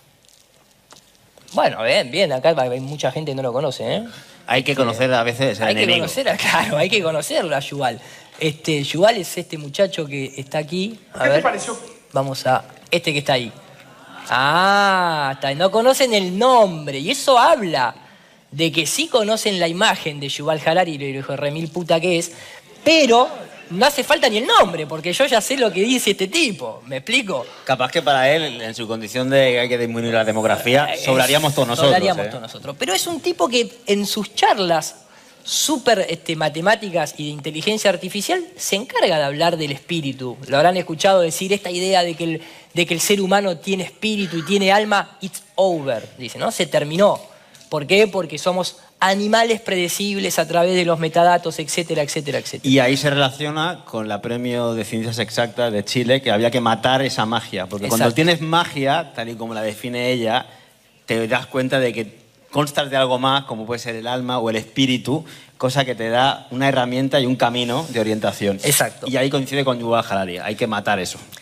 Bueno, bien, bien, acá hay mucha gente que no lo conoce, ¿eh? Hay que conocer a veces el hay enemigo. Que conocer, claro, hay que conocerlo a Yuval. Este, Yuval es este muchacho que está aquí. A ¿Qué ver, te pareció? Vamos a... Este que está ahí. Ah, está, no conocen el nombre. Y eso habla de que sí conocen la imagen de Yuval Harari, lo dijo remil puta que es, pero no hace falta ni el nombre, porque yo ya sé lo que dice este tipo. ¿Me explico? Capaz que para él, en su condición de que hay que disminuir la demografía, sobraríamos todos nosotros. Sobraríamos ¿eh? todos nosotros. Pero es un tipo que en sus charlas súper este, matemáticas y de inteligencia artificial se encarga de hablar del espíritu. Lo habrán escuchado decir esta idea de que el, de que el ser humano tiene espíritu y tiene alma. It's over, dice, ¿no? Se terminó. ¿Por qué? Porque somos animales predecibles a través de los metadatos, etcétera, etcétera, etcétera. Y ahí se relaciona con la Premio de Ciencias Exactas de Chile, que había que matar esa magia. Porque Exacto. Cuando tienes magia, tal y como la define ella, te das cuenta de que constas de algo más, como puede ser el alma o el espíritu, cosa que te da una herramienta y un camino de orientación. Exacto. Y ahí coincide con Yuval Harari, hay que matar eso.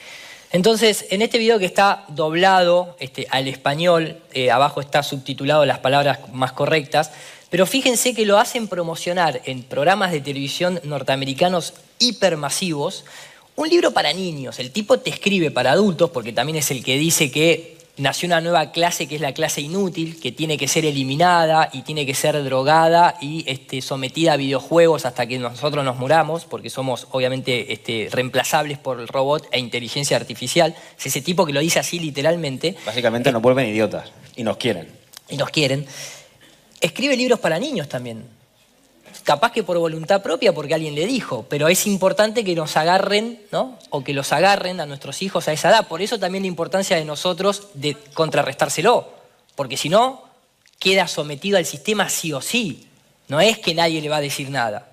Entonces, en este video que está doblado este, al español, eh, abajo está subtitulado las palabras más correctas, pero fíjense que lo hacen promocionar en programas de televisión norteamericanos hipermasivos, un libro para niños. El tipo te escribe para adultos, porque también es el que dice que nació una nueva clase que es la clase inútil, que tiene que ser eliminada y tiene que ser drogada y este, sometida a videojuegos hasta que nosotros nos muramos, porque somos obviamente este, reemplazables por el robot e inteligencia artificial. Es ese tipo que lo dice así literalmente. Básicamente eh, nos vuelven idiotas y nos quieren. Y nos quieren. Escribe libros para niños también. Capaz que por voluntad propia, porque alguien le dijo, pero es importante que nos agarren, ¿no? O que los agarren a nuestros hijos a esa edad. Por eso también la importancia de nosotros de contrarrestárselo, porque si no, queda sometido al sistema sí o sí. No es que nadie le va a decir nada.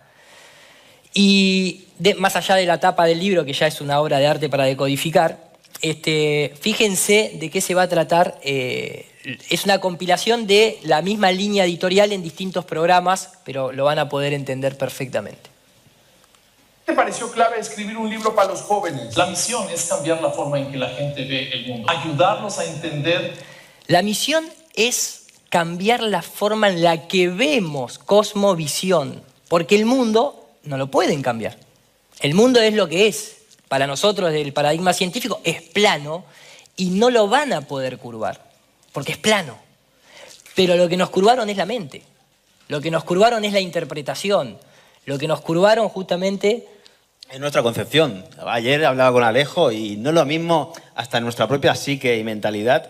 Y de, más allá de la tapa del libro, que ya es una obra de arte para decodificar, este, fíjense de qué se va a tratar. Eh, es una compilación de la misma línea editorial en distintos programas, pero lo van a poder entender perfectamente. ¿Qué te pareció clave escribir un libro para los jóvenes? La misión es cambiar la forma en que la gente ve el mundo, ayudarlos a entender. La misión es cambiar la forma en la que vemos cosmovisión, porque el mundo no lo pueden cambiar. El mundo es lo que es. Para nosotros, desde el paradigma científico, es plano y no lo van a poder curvar, porque es plano. Pero lo que nos curvaron es la mente. Lo que nos curvaron es la interpretación. Lo que nos curvaron justamente... Es nuestra concepción. Ayer hablaba con Alejo y no es lo mismo, hasta en nuestra propia psique y mentalidad,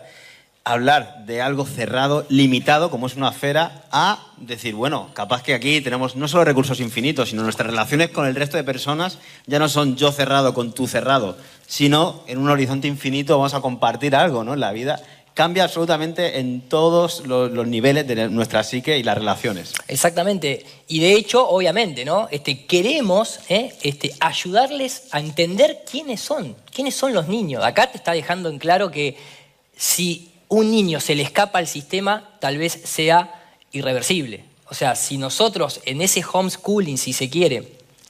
hablar de algo cerrado, limitado, como es una esfera, a decir, bueno, capaz que aquí tenemos no solo recursos infinitos, sino nuestras relaciones con el resto de personas ya no son yo cerrado con tú cerrado, sino en un horizonte infinito vamos a compartir algo, ¿no? La vida cambia absolutamente en todos los, los niveles de nuestra psique y las relaciones. Exactamente. Y de hecho, obviamente, ¿no? Este, queremos ¿eh? este, ayudarles a entender quiénes son, quiénes son los niños. Acá te está dejando en claro que si un niño se le escapa al sistema, tal vez sea irreversible. O sea, si nosotros en ese homeschooling, si se quiere,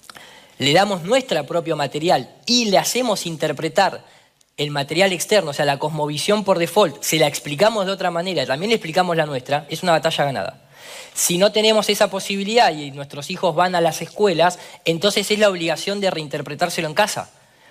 le damos nuestro propio material y le hacemos interpretar el material externo, o sea, la cosmovisión por default, se la explicamos de otra manera, también le explicamos la nuestra, es una batalla ganada. Si no tenemos esa posibilidad y nuestros hijos van a las escuelas, entonces es la obligación de reinterpretárselo en casa.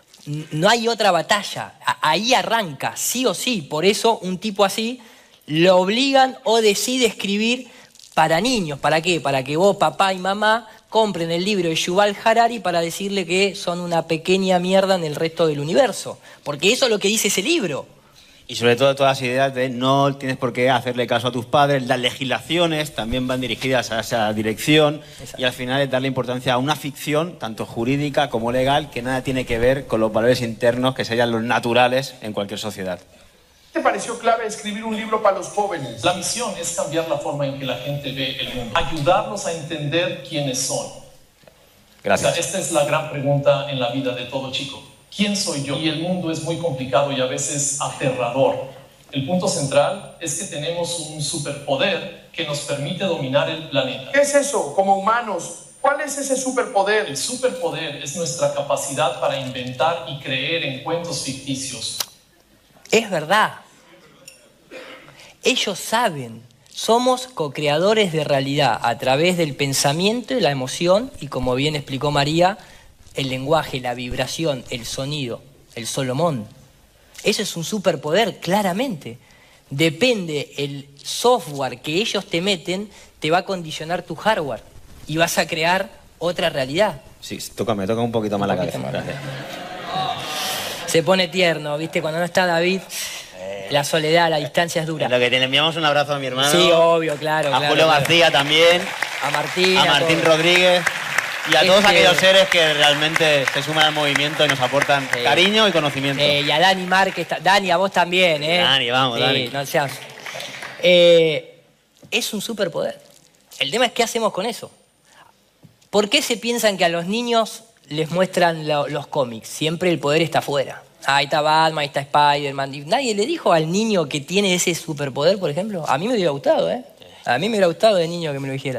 No hay otra batalla, ahí arranca, sí o sí. Por eso un tipo así lo obligan o decide escribir para niños. ¿Para qué? Para que vos, papá y mamá, compren el libro de Yuval Harari para decirle que son una pequeña mierda en el resto del universo. Porque eso es lo que dice ese libro. Y sobre todo todas las ideas de no tienes por qué hacerle caso a tus padres, las legislaciones también van dirigidas a esa dirección. Exacto. Y al final es darle importancia a una ficción, tanto jurídica como legal, que nada tiene que ver con los valores internos que serían los naturales en cualquier sociedad. ¿Qué te pareció clave escribir un libro para los jóvenes? La misión es cambiar la forma en que la gente ve el mundo, ayudarlos a entender quiénes son. Gracias. O sea, esta es la gran pregunta en la vida de todo chico. ¿Quién soy yo? Y el mundo es muy complicado y a veces aterrador. El punto central es que tenemos un superpoder que nos permite dominar el planeta. ¿Qué es eso? Como humanos, ¿cuál es ese superpoder? El superpoder es nuestra capacidad para inventar y creer en cuentos ficticios. Es verdad. Ellos saben. Somos co-creadores de realidad a través del pensamiento y la emoción y, como bien explicó María, el lenguaje, la vibración, el sonido, el Solomón. Eso es un superpoder, claramente. Depende el software que ellos te meten, te va a condicionar tu hardware y vas a crear otra realidad. Sí, toca, me toca un poquito más un la cabeza. Más. Gracias. Se pone tierno, ¿viste? Cuando no está David, eh, la soledad, la distancia es dura. Lo que te enviamos un abrazo a mi hermano. Sí, obvio, claro. A claro, Julio claro. García también. A Martín. A Martín a Rodríguez. Y a este... todos aquellos seres que realmente se suman al movimiento y nos aportan eh, cariño y conocimiento. Eh, y a Dani Márquez, Dani, a vos también, ¿eh? Dani, vamos, sí, Dani. No seas... eh, es un superpoder. El tema es qué hacemos con eso. ¿Por qué se piensan que a los niños les muestran lo, los cómics? Siempre el poder está afuera. Ah, ahí está Batman, ahí está Spider-Man. ¿Nadie le dijo al niño que tiene ese superpoder, por ejemplo? A mí me hubiera gustado, ¿eh? A mí me hubiera gustado de niño que me lo dijeran.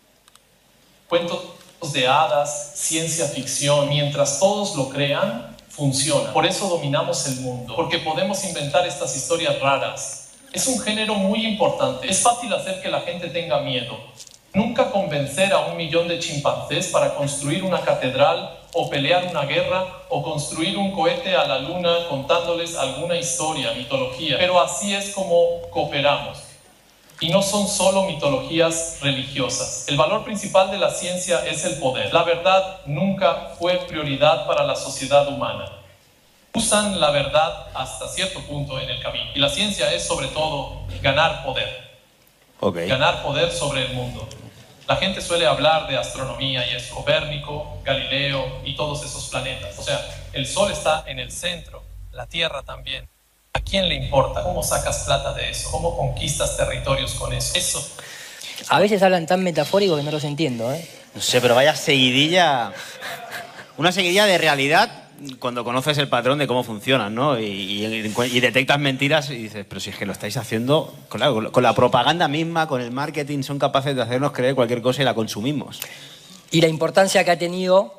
Cuentos de hadas, ciencia ficción, mientras todos lo crean, funciona. Por eso dominamos el mundo, porque podemos inventar estas historias raras. Es un género muy importante. Es fácil hacer que la gente tenga miedo. Nunca convencer a un millón de chimpancés para construir una catedral o pelear una guerra o construir un cohete a la luna contándoles alguna historia, mitología. Pero así es como cooperamos. Y no son solo mitologías religiosas. El valor principal de la ciencia es el poder. La verdad nunca fue prioridad para la sociedad humana. Usan la verdad hasta cierto punto en el camino. Y la ciencia es sobre todo ganar poder. Okay. Ganar poder sobre el mundo. La gente suele hablar de astronomía y es Copérnico, Galileo y todos esos planetas. O sea, el Sol está en el centro, la Tierra también. ¿A quién le importa? ¿Cómo sacas plata de eso? ¿Cómo conquistas territorios con eso? Eso. A veces hablan tan metafórico que no los entiendo, ¿eh? No sé, pero vaya seguidilla... Una seguidilla de realidad cuando conoces el patrón de cómo funcionan, ¿no? Y, y, y detectas mentiras y dices, pero si es que lo estáis haciendo... Claro, con la propaganda misma, con el marketing, son capaces de hacernos creer cualquier cosa y la consumimos. Y la importancia que ha tenido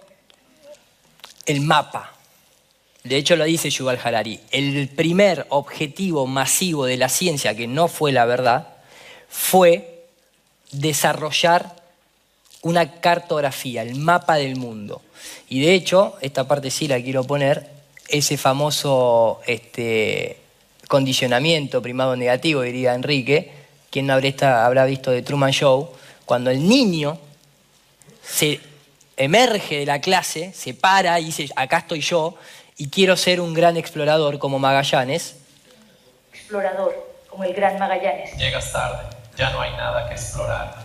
el mapa. De hecho, lo dice Yuval Harari. El primer objetivo masivo de la ciencia, que no fue la verdad, fue desarrollar una cartografía, el mapa del mundo. Y de hecho, esta parte sí la quiero poner, ese famoso este, condicionamiento primado negativo, diría Enrique, quien habrá, habrá visto The Truman Show, cuando el niño se emerge de la clase, se para y dice, acá estoy yo, y quiero ser un gran explorador como Magallanes. Explorador, como el gran Magallanes. Llegas tarde, ya no hay nada que explorar.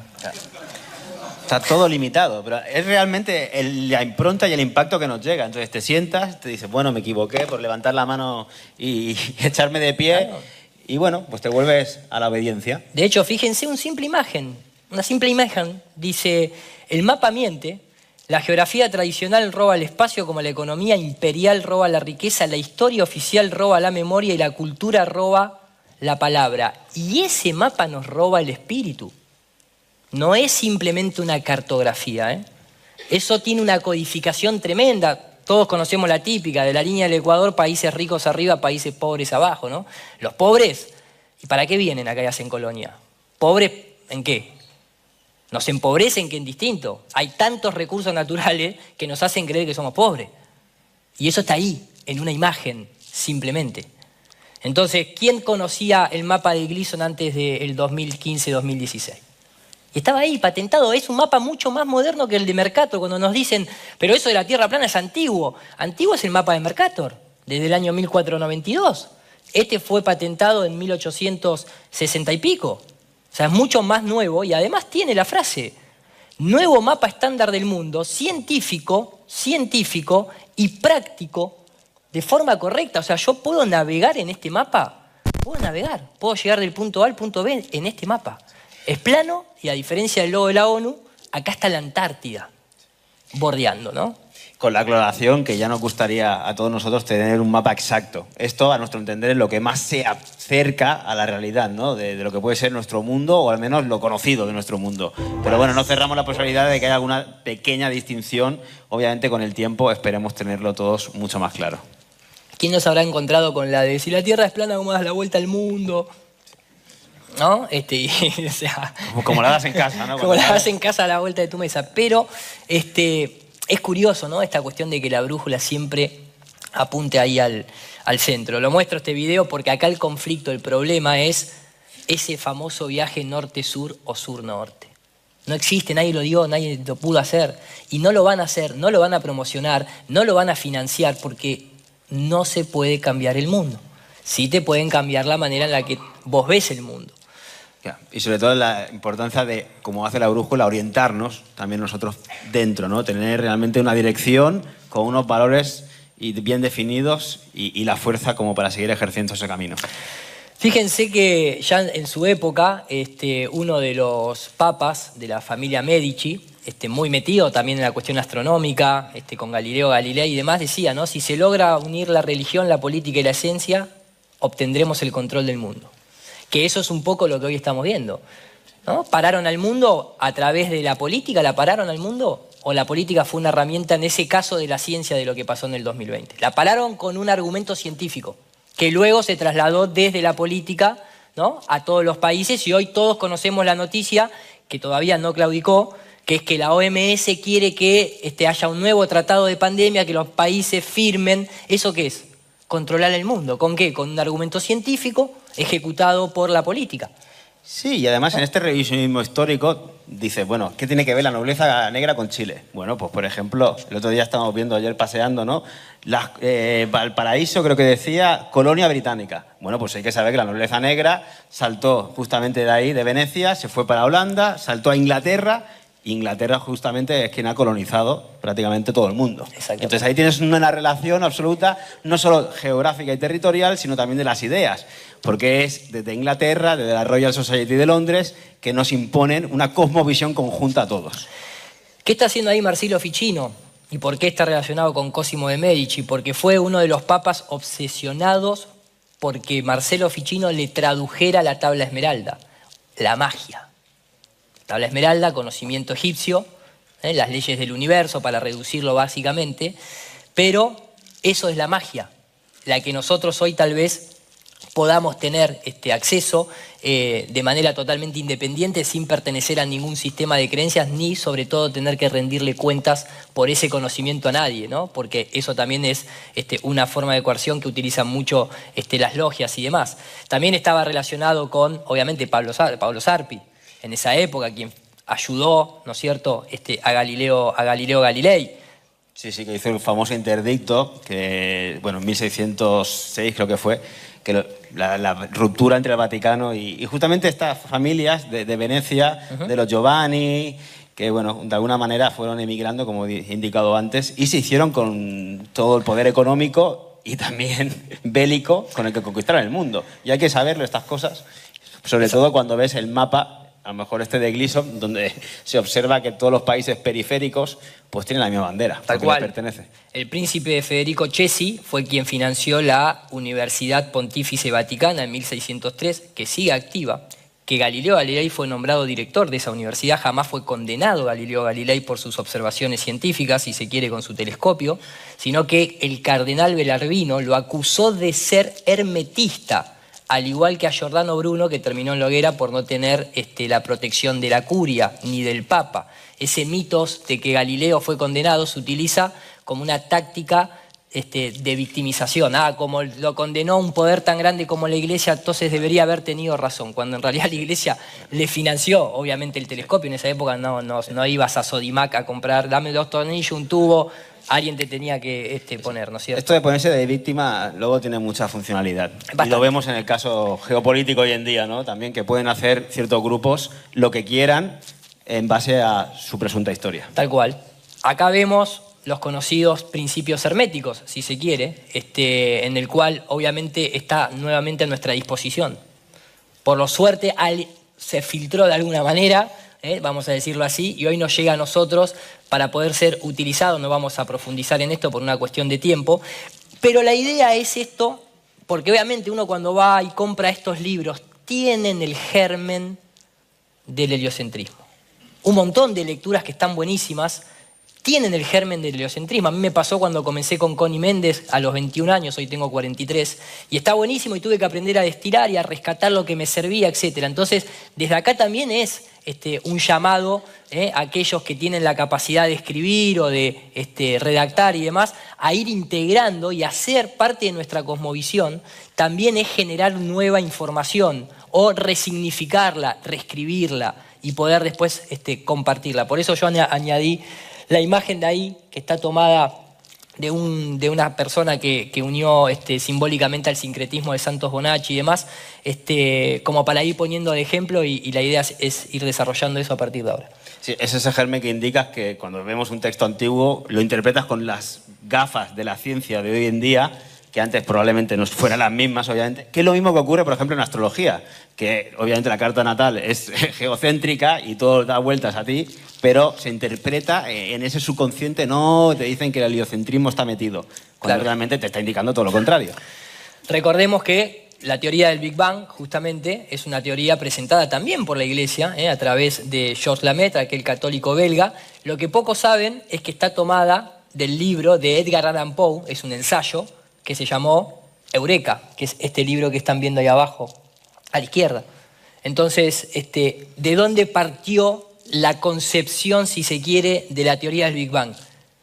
Está todo limitado, pero es realmente el, la impronta y el impacto que nos llega. Entonces te sientas, te dices, bueno, me equivoqué por levantar la mano y, y echarme de pie, claro. Y bueno, pues te vuelves a la obediencia. De hecho, fíjense, una simple imagen, una simple imagen, dice, el mapa miente, la geografía tradicional roba el espacio como la economía imperial roba la riqueza, la historia oficial roba la memoria y la cultura roba la palabra. Y ese mapa nos roba el espíritu. No es simplemente una cartografía, ¿eh? Eso tiene una codificación tremenda. Todos conocemos la típica de la línea del Ecuador, países ricos arriba, países pobres abajo, ¿no? Los pobres, ¿y para qué vienen acá y hacen colonia? ¿Pobres en qué? Nos empobrecen que en distinto. Hay tantos recursos naturales que nos hacen creer que somos pobres. Y eso está ahí, en una imagen, simplemente. Entonces, ¿quién conocía el mapa de Gleason antes del dos mil quince dos mil dieciséis? Y estaba ahí, patentado. Es un mapa mucho más moderno que el de Mercator. Cuando nos dicen, pero eso de la Tierra plana es antiguo. Antiguo es el mapa de Mercator, desde el año mil cuatrocientos noventa y dos. Este fue patentado en mil ochocientos sesenta y pico. O sea, es mucho más nuevo y además tiene la frase, nuevo mapa estándar del mundo, científico, científico y práctico de forma correcta. O sea, yo puedo navegar en este mapa, puedo navegar, puedo llegar del punto A al punto B en este mapa. Es plano y a diferencia del logo de la ONU, acá está la Antártida, bordeando, ¿no? Con la aclaración que ya nos gustaría a todos nosotros tener un mapa exacto. Esto, a nuestro entender, es lo que más se acerca a la realidad, ¿no? De, de lo que puede ser nuestro mundo, o al menos lo conocido de nuestro mundo. Pero bueno, no cerramos la posibilidad de que haya alguna pequeña distinción. Obviamente, con el tiempo esperemos tenerlo todos mucho más claro. ¿Quién nos habrá encontrado con la de si la Tierra es plana, cómo das la vuelta al mundo? ¿No? Este, y, o sea, como, como la das en casa, ¿no? Como la das en casa a la vuelta de tu mesa. Pero este, es curioso, ¿no? Esta cuestión de que la brújula siempre apunte ahí al, al centro. Lo muestro este video porque acá el conflicto, el problema es ese famoso viaje norte-sur o sur-norte. No existe, nadie lo dio, nadie lo pudo hacer. Y no lo van a hacer, no lo van a promocionar, no lo van a financiar porque no se puede cambiar el mundo. Sí te pueden cambiar la manera en la que vos ves el mundo. Y sobre todo la importancia de, como hace la brújula, orientarnos también nosotros dentro, ¿no? Tener realmente una dirección con unos valores bien definidos y, y la fuerza como para seguir ejerciendo ese camino. Fíjense que ya en su época este, uno de los papas de la familia Medici, este, muy metido también en la cuestión astronómica, este, con Galileo Galilei y demás, decía, ¿no? Si se logra unir la religión, la política y la ciencia, obtendremos el control del mundo. Que eso es un poco lo que hoy estamos viendo, ¿no? Pararon al mundo a través de la política, la pararon al mundo o la política fue una herramienta en ese caso de la ciencia de lo que pasó en el dos mil veinte. La pararon con un argumento científico, que luego se trasladó desde la política, ¿no?, a todos los países, y hoy todos conocemos la noticia, que todavía no claudicó, que es que la O M S quiere que este, haya un nuevo tratado de pandemia, que los países firmen. ¿Eso qué es? Controlar el mundo. ¿Con qué? Con un argumento científico ejecutado por la política. Sí, y además en este revisionismo histórico dice, bueno, ¿qué tiene que ver la nobleza negra con Chile? Bueno, pues por ejemplo, el otro día estábamos viendo ayer paseando, ¿no? Las, eh, Valparaíso creo que decía colonia británica. Bueno, pues hay que saber que la nobleza negra saltó justamente de ahí, de Venecia, se fue para Holanda, saltó a Inglaterra. Inglaterra justamente es quien ha colonizado prácticamente todo el mundo. Entonces ahí tienes una relación absoluta, no solo geográfica y territorial, sino también de las ideas, porque es desde Inglaterra, desde la Royal Society de Londres, que nos imponen una cosmovisión conjunta a todos. ¿Qué está haciendo ahí Marsilio Ficino? ¿Y por qué está relacionado con Cosimo de Medici? Porque fue uno de los papas obsesionados porque Marcelo Ficino le tradujera la tabla esmeralda, la magia. Tabla esmeralda, conocimiento egipcio, ¿eh? las leyes del universo para reducirlo básicamente, pero eso es la magia, la que nosotros hoy tal vez podamos tener este acceso eh, de manera totalmente independiente, sin pertenecer a ningún sistema de creencias, ni sobre todo tener que rendirle cuentas por ese conocimiento a nadie, ¿no? Porque eso también es este, una forma de coerción que utilizan mucho este, las logias y demás. También estaba relacionado con, obviamente, Pablo, Pablo Sarpi, en esa época, quien ayudó, ¿no es cierto?, este, a, Galileo, a Galileo Galilei. Sí, sí, que hizo el famoso interdicto, que, bueno, en mil seiscientos seis creo que fue, que lo, la, la ruptura entre el Vaticano y, y justamente estas familias de, de Venecia, uh-huh. de los Giovanni, que, bueno, de alguna manera fueron emigrando, como he indicado antes, y se hicieron con todo el poder económico y también bélico con el que conquistaron el mundo. Y hay que saberlo, estas cosas, sobre Exacto. todo cuando ves el mapa, a lo mejor este de Gleason, donde se observa que todos los países periféricos pues tienen la misma bandera, tal cual. Pertenece. El príncipe Federico Chesi fue quien financió la Universidad Pontífice Vaticana en mil seiscientos tres, que sigue activa, que Galileo Galilei fue nombrado director de esa universidad, jamás fue condenado Galileo Galilei por sus observaciones científicas, si se quiere con su telescopio, sino que el cardenal Belarmino lo acusó de ser hermetista, al igual que a Giordano Bruno, que terminó en la hoguera por no tener este, la protección de la curia ni del papa. Ese mito de que Galileo fue condenado se utiliza como una táctica este, de victimización. Ah, como lo condenó un poder tan grande como la Iglesia, entonces debería haber tenido razón, cuando en realidad la Iglesia le financió, obviamente, el telescopio. En esa época no, no, no ibas a Sodimac a comprar, dame dos tornillos, un tubo. Alguien te tenía que este, poner, ¿no es cierto? Esto de ponerse de víctima luego tiene mucha funcionalidad. Bastante. Y lo vemos en el caso geopolítico hoy en día, ¿no? También que pueden hacer ciertos grupos lo que quieran en base a su presunta historia. Tal cual. Acá vemos los conocidos principios herméticos, si se quiere, este, en el cual obviamente está nuevamente a nuestra disposición. Por lo suerte al, se filtró de alguna manera, ¿eh? vamos a decirlo así, y hoy nos llega a nosotros para poder ser utilizado. No vamos a profundizar en esto por una cuestión de tiempo, pero la idea es esto, porque obviamente uno cuando va y compra estos libros tienen el germen del heliocentrismo. Un montón de lecturas que están buenísimas tienen el germen del heliocentrismo. A mí me pasó cuando comencé con Connie Méndez a los veintiún años, hoy tengo cuarenta y tres, y está buenísimo y tuve que aprender a destilar y a rescatar lo que me servía, etcétera. Entonces, desde acá también es este, un llamado eh, a aquellos que tienen la capacidad de escribir o de este, redactar y demás, a ir integrando y hacer parte de nuestra cosmovisión. También es generar nueva información o resignificarla, reescribirla y poder después este, compartirla. Por eso yo añadí la imagen de ahí, que está tomada de, un, de una persona que, que unió este, simbólicamente al sincretismo de Santos Bonacci y demás, este, como para ir poniendo de ejemplo, y, y la idea es, es ir desarrollando eso a partir de ahora. Sí, es ese germen que indicas que cuando vemos un texto antiguo lo interpretas con las gafas de la ciencia de hoy en día, que antes probablemente no fueran las mismas, obviamente, que es lo mismo que ocurre, por ejemplo, en astrología, que obviamente la carta natal es geocéntrica y todo da vueltas a ti, pero se interpreta en ese subconsciente, no te dicen que el heliocentrismo está metido, cuando claro. realmente te está indicando todo lo contrario. Recordemos que la teoría del Big Bang, justamente, es una teoría presentada también por la Iglesia, ¿eh? a través de Georges Lamaitre, aquel católico belga. Lo que pocos saben es que está tomada del libro de Edgar Allan Poe, es un ensayo, que se llamó Eureka, que es este libro que están viendo ahí abajo, a la izquierda. Entonces, este, ¿de dónde partió la concepción, si se quiere, de la teoría del Big Bang?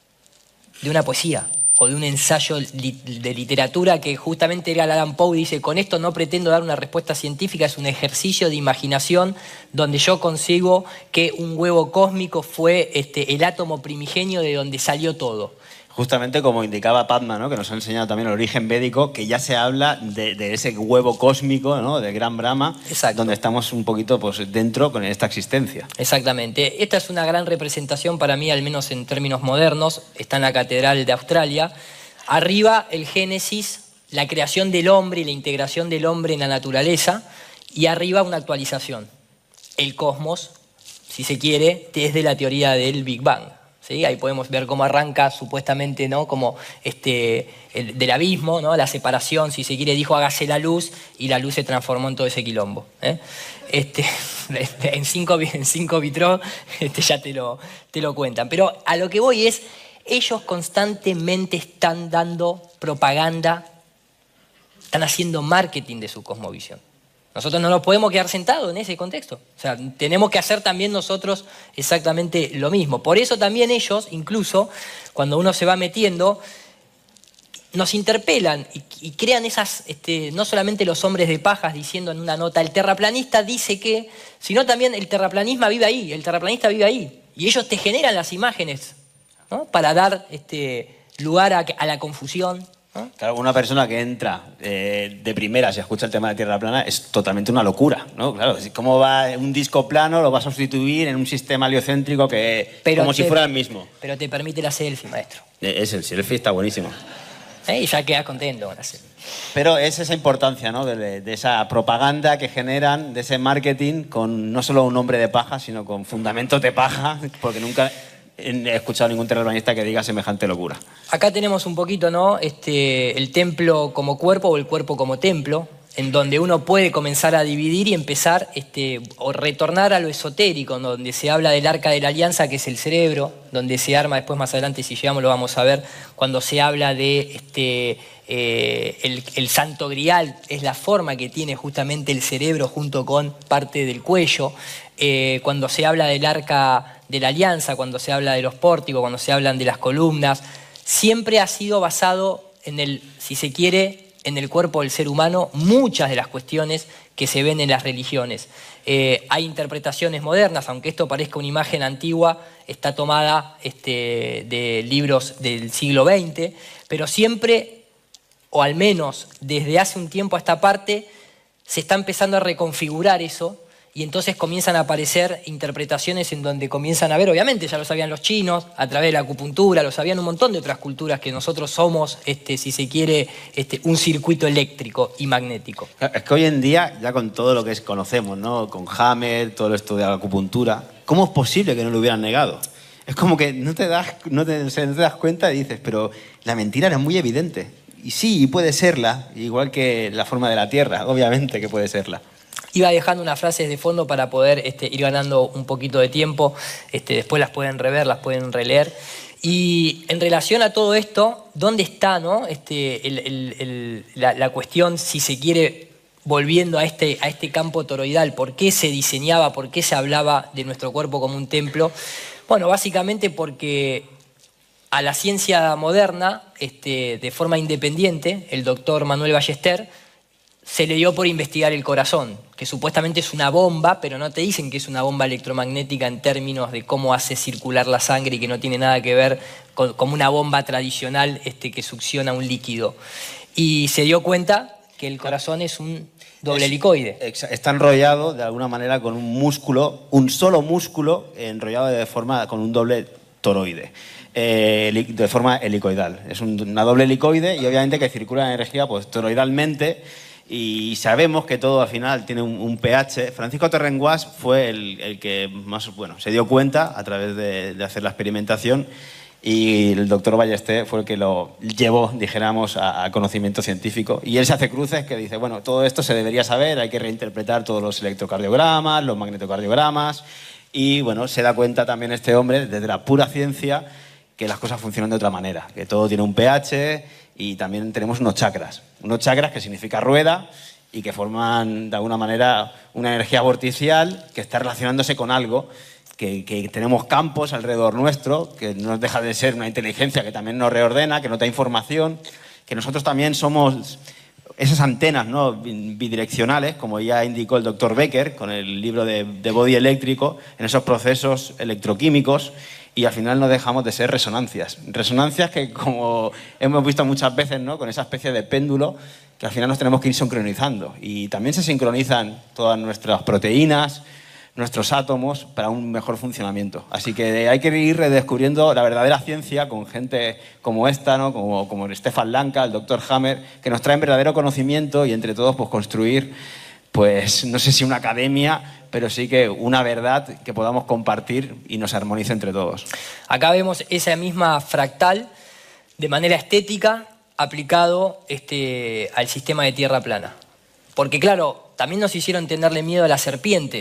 De una poesía o de un ensayo de literatura que justamente Edgar Allan Poe dice: con esto no pretendo dar una respuesta científica, es un ejercicio de imaginación donde yo consigo que un huevo cósmico fue este, el átomo primigenio de donde salió todo. Justamente como indicaba Padma, ¿no? Que nos ha enseñado también el origen védico, que ya se habla de, de ese huevo cósmico, ¿no? Del gran Brahma, Exacto. donde estamos un poquito pues, dentro con esta existencia. Exactamente. Esta es una gran representación para mí, al menos en términos modernos. Está en la Catedral de Australia. Arriba el Génesis, la creación del hombre y la integración del hombre en la naturaleza. Y arriba una actualización. El cosmos, si se quiere, desde la teoría del Big Bang. ¿Sí? Ahí podemos ver cómo arranca supuestamente, ¿no? Como este, el, del abismo, ¿no? La separación, si se quiere, dijo hágase la luz y la luz se transformó en todo ese quilombo. ¿eh? Este, en cinco, en cinco vitró este, ya te lo, te lo cuentan. Pero a lo que voy es, ellos constantemente están dando propaganda, están haciendo marketing de su cosmovisión. Nosotros no nos podemos quedar sentados en ese contexto. O sea, tenemos que hacer también nosotros exactamente lo mismo. Por eso también ellos, incluso, cuando uno se va metiendo, nos interpelan y, y crean esas, este, no solamente los hombres de pajas diciendo en una nota, el terraplanista dice que, sino también el terraplanismo vive ahí, el terraplanista vive ahí. Y ellos te generan las imágenes, ¿no? Para dar este, lugar a, a la confusión. Claro, una persona que entra eh, de primera, si escucha el tema de Tierra plana, es totalmente una locura, ¿no? Claro, ¿cómo va un disco plano, lo va a sustituir en un sistema heliocéntrico que pero como te, si fuera el mismo? Pero te permite la selfie, maestro. Es el selfie, está buenísimo. ¿Eh? Y ya quedas contento con la selfie. Pero es esa importancia, ¿no? De, de esa propaganda que generan, de ese marketing, con no solo un hombre de paja, sino con fundamentos de paja, porque nunca he escuchado a ningún terraplanista que diga semejante locura. Acá tenemos un poquito, ¿no? Este, el templo como cuerpo o el cuerpo como templo, en donde uno puede comenzar a dividir y empezar este, o retornar a lo esotérico, ¿no? Donde se habla del arca de la alianza, que es el cerebro, donde se arma, después más adelante, si llegamos lo vamos a ver, cuando se habla de este, eh, el, el santo grial, es la forma que tiene justamente el cerebro junto con parte del cuello. Eh, cuando se habla del arca de la alianza, cuando se habla de los pórticos, cuando se hablan de las columnas, siempre ha sido basado en el, si se quiere, en el cuerpo del ser humano, muchas de las cuestiones que se ven en las religiones. Eh, hay interpretaciones modernas, aunque esto parezca una imagen antigua, está tomada este, de libros del siglo veinte, pero siempre, o al menos desde hace un tiempo a esta parte, se está empezando a reconfigurar eso. Y entonces comienzan a aparecer interpretaciones en donde comienzan a ver, obviamente ya lo sabían los chinos, a través de la acupuntura, lo sabían un montón de otras culturas, que nosotros somos, este, si se quiere, este, un circuito eléctrico y magnético. Es que hoy en día, ya con todo lo que es, conocemos, ¿no? Con Hammer, todo esto de la acupuntura, ¿cómo es posible que no lo hubieran negado? Es como que no te das, no te, no te das cuenta y dices, pero la mentira era muy evidente. Y sí, puede serla, igual que la forma de la Tierra, obviamente que puede serla. Iba dejando unas frases de fondo para poder este, ir ganando un poquito de tiempo. Este, después las pueden rever, las pueden releer. Y en relación a todo esto, ¿dónde está, no? este, el, el, el, la, la cuestión, si se quiere, volviendo a este, a este campo toroidal? ¿Por qué se diseñaba, por qué se hablaba de nuestro cuerpo como un templo? Bueno, básicamente porque a la ciencia moderna, este, de forma independiente, el doctor Manuel Ballester se le dio por investigar el corazón, que supuestamente es una bomba, pero no te dicen que es una bomba electromagnética en términos de cómo hace circular la sangre y que no tiene nada que ver con como una bomba tradicional este, que succiona un líquido. Y se dio cuenta que el corazón es un doble es, helicoide. Está enrollado de alguna manera con un músculo, un solo músculo enrollado de forma con un doble toroide. Eh, de forma helicoidal. Es un, una doble helicoide y obviamente que circula la energía pues, toroidalmente. Y sabemos que todo al final tiene un, un pH. Francisco Terrenguas fue el, el que más bueno, se dio cuenta a través de, de hacer la experimentación y el doctor Ballester fue el que lo llevó, dijéramos, a, a conocimiento científico. Y él se hace cruces que dice, bueno, todo esto se debería saber, hay que reinterpretar todos los electrocardiogramas, los magnetocardiogramas, y bueno, se da cuenta también este hombre, desde la pura ciencia, que las cosas funcionan de otra manera, que todo tiene un pH y también tenemos unos chakras. Unos chakras que significa rueda y que forman, de alguna manera, una energía vorticial que está relacionándose con algo. Que, que tenemos campos alrededor nuestro, que no deja de ser una inteligencia que también nos reordena, que nos da información, que nosotros también somos esas antenas, ¿no?, bidireccionales, como ya indicó el doctor Becker con el libro de, de Body eléctrico, en esos procesos electroquímicos, y al final no dejamos de ser resonancias. Resonancias que, como hemos visto muchas veces, ¿no?, con esa especie de péndulo, que al final nos tenemos que ir sincronizando. Y también se sincronizan todas nuestras proteínas, nuestros átomos, para un mejor funcionamiento. Así que hay que ir redescubriendo la verdadera ciencia con gente como esta, ¿no?, como, como Stefan Lanka, el doctor Hammer, que nos traen verdadero conocimiento y entre todos pues construir, pues no sé si una academia, pero sí que una verdad que podamos compartir y nos armonice entre todos. Acá vemos esa misma fractal de manera estética aplicado este, al sistema de tierra plana. Porque claro, también nos hicieron tenerle miedo a la serpiente,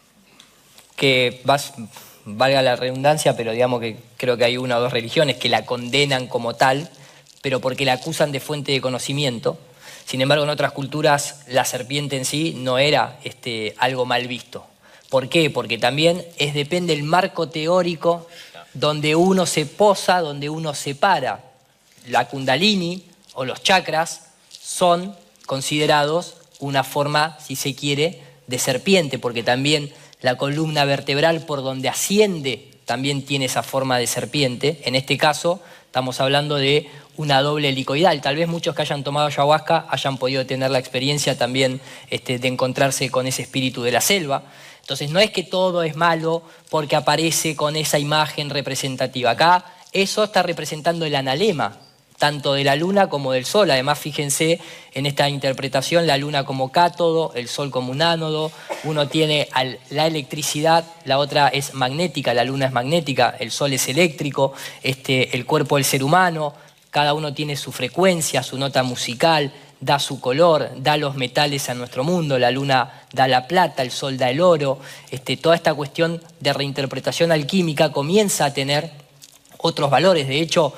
que vas, valga la redundancia, pero digamos que creo que hay una o dos religiones que la condenan como tal, pero porque la acusan de fuente de conocimiento. Sin embargo, en otras culturas la serpiente en sí no era este, algo mal visto. ¿Por qué? Porque también es, depende del marco teórico donde uno se posa, donde uno se para. La kundalini o los chakras son considerados una forma, si se quiere, de serpiente, porque también la columna vertebral por donde asciende también tiene esa forma de serpiente. En este caso estamos hablando de una doble helicoidal. Tal vez muchos que hayan tomado ayahuasca hayan podido tener la experiencia también este, de encontrarse con ese espíritu de la selva. Entonces no es que todo es malo porque aparece con esa imagen representativa. Acá eso está representando el analema, tanto de la luna como del sol. Además, fíjense en esta interpretación, la luna como cátodo, el sol como un ánodo. Uno tiene al, la electricidad, la otra es magnética, la luna es magnética, el sol es eléctrico, este, el cuerpo del ser humano, cada uno tiene su frecuencia, su nota musical, da su color, da los metales a nuestro mundo, la luna da la plata, el sol da el oro. Este, toda esta cuestión de reinterpretación alquímica comienza a tener otros valores. De hecho,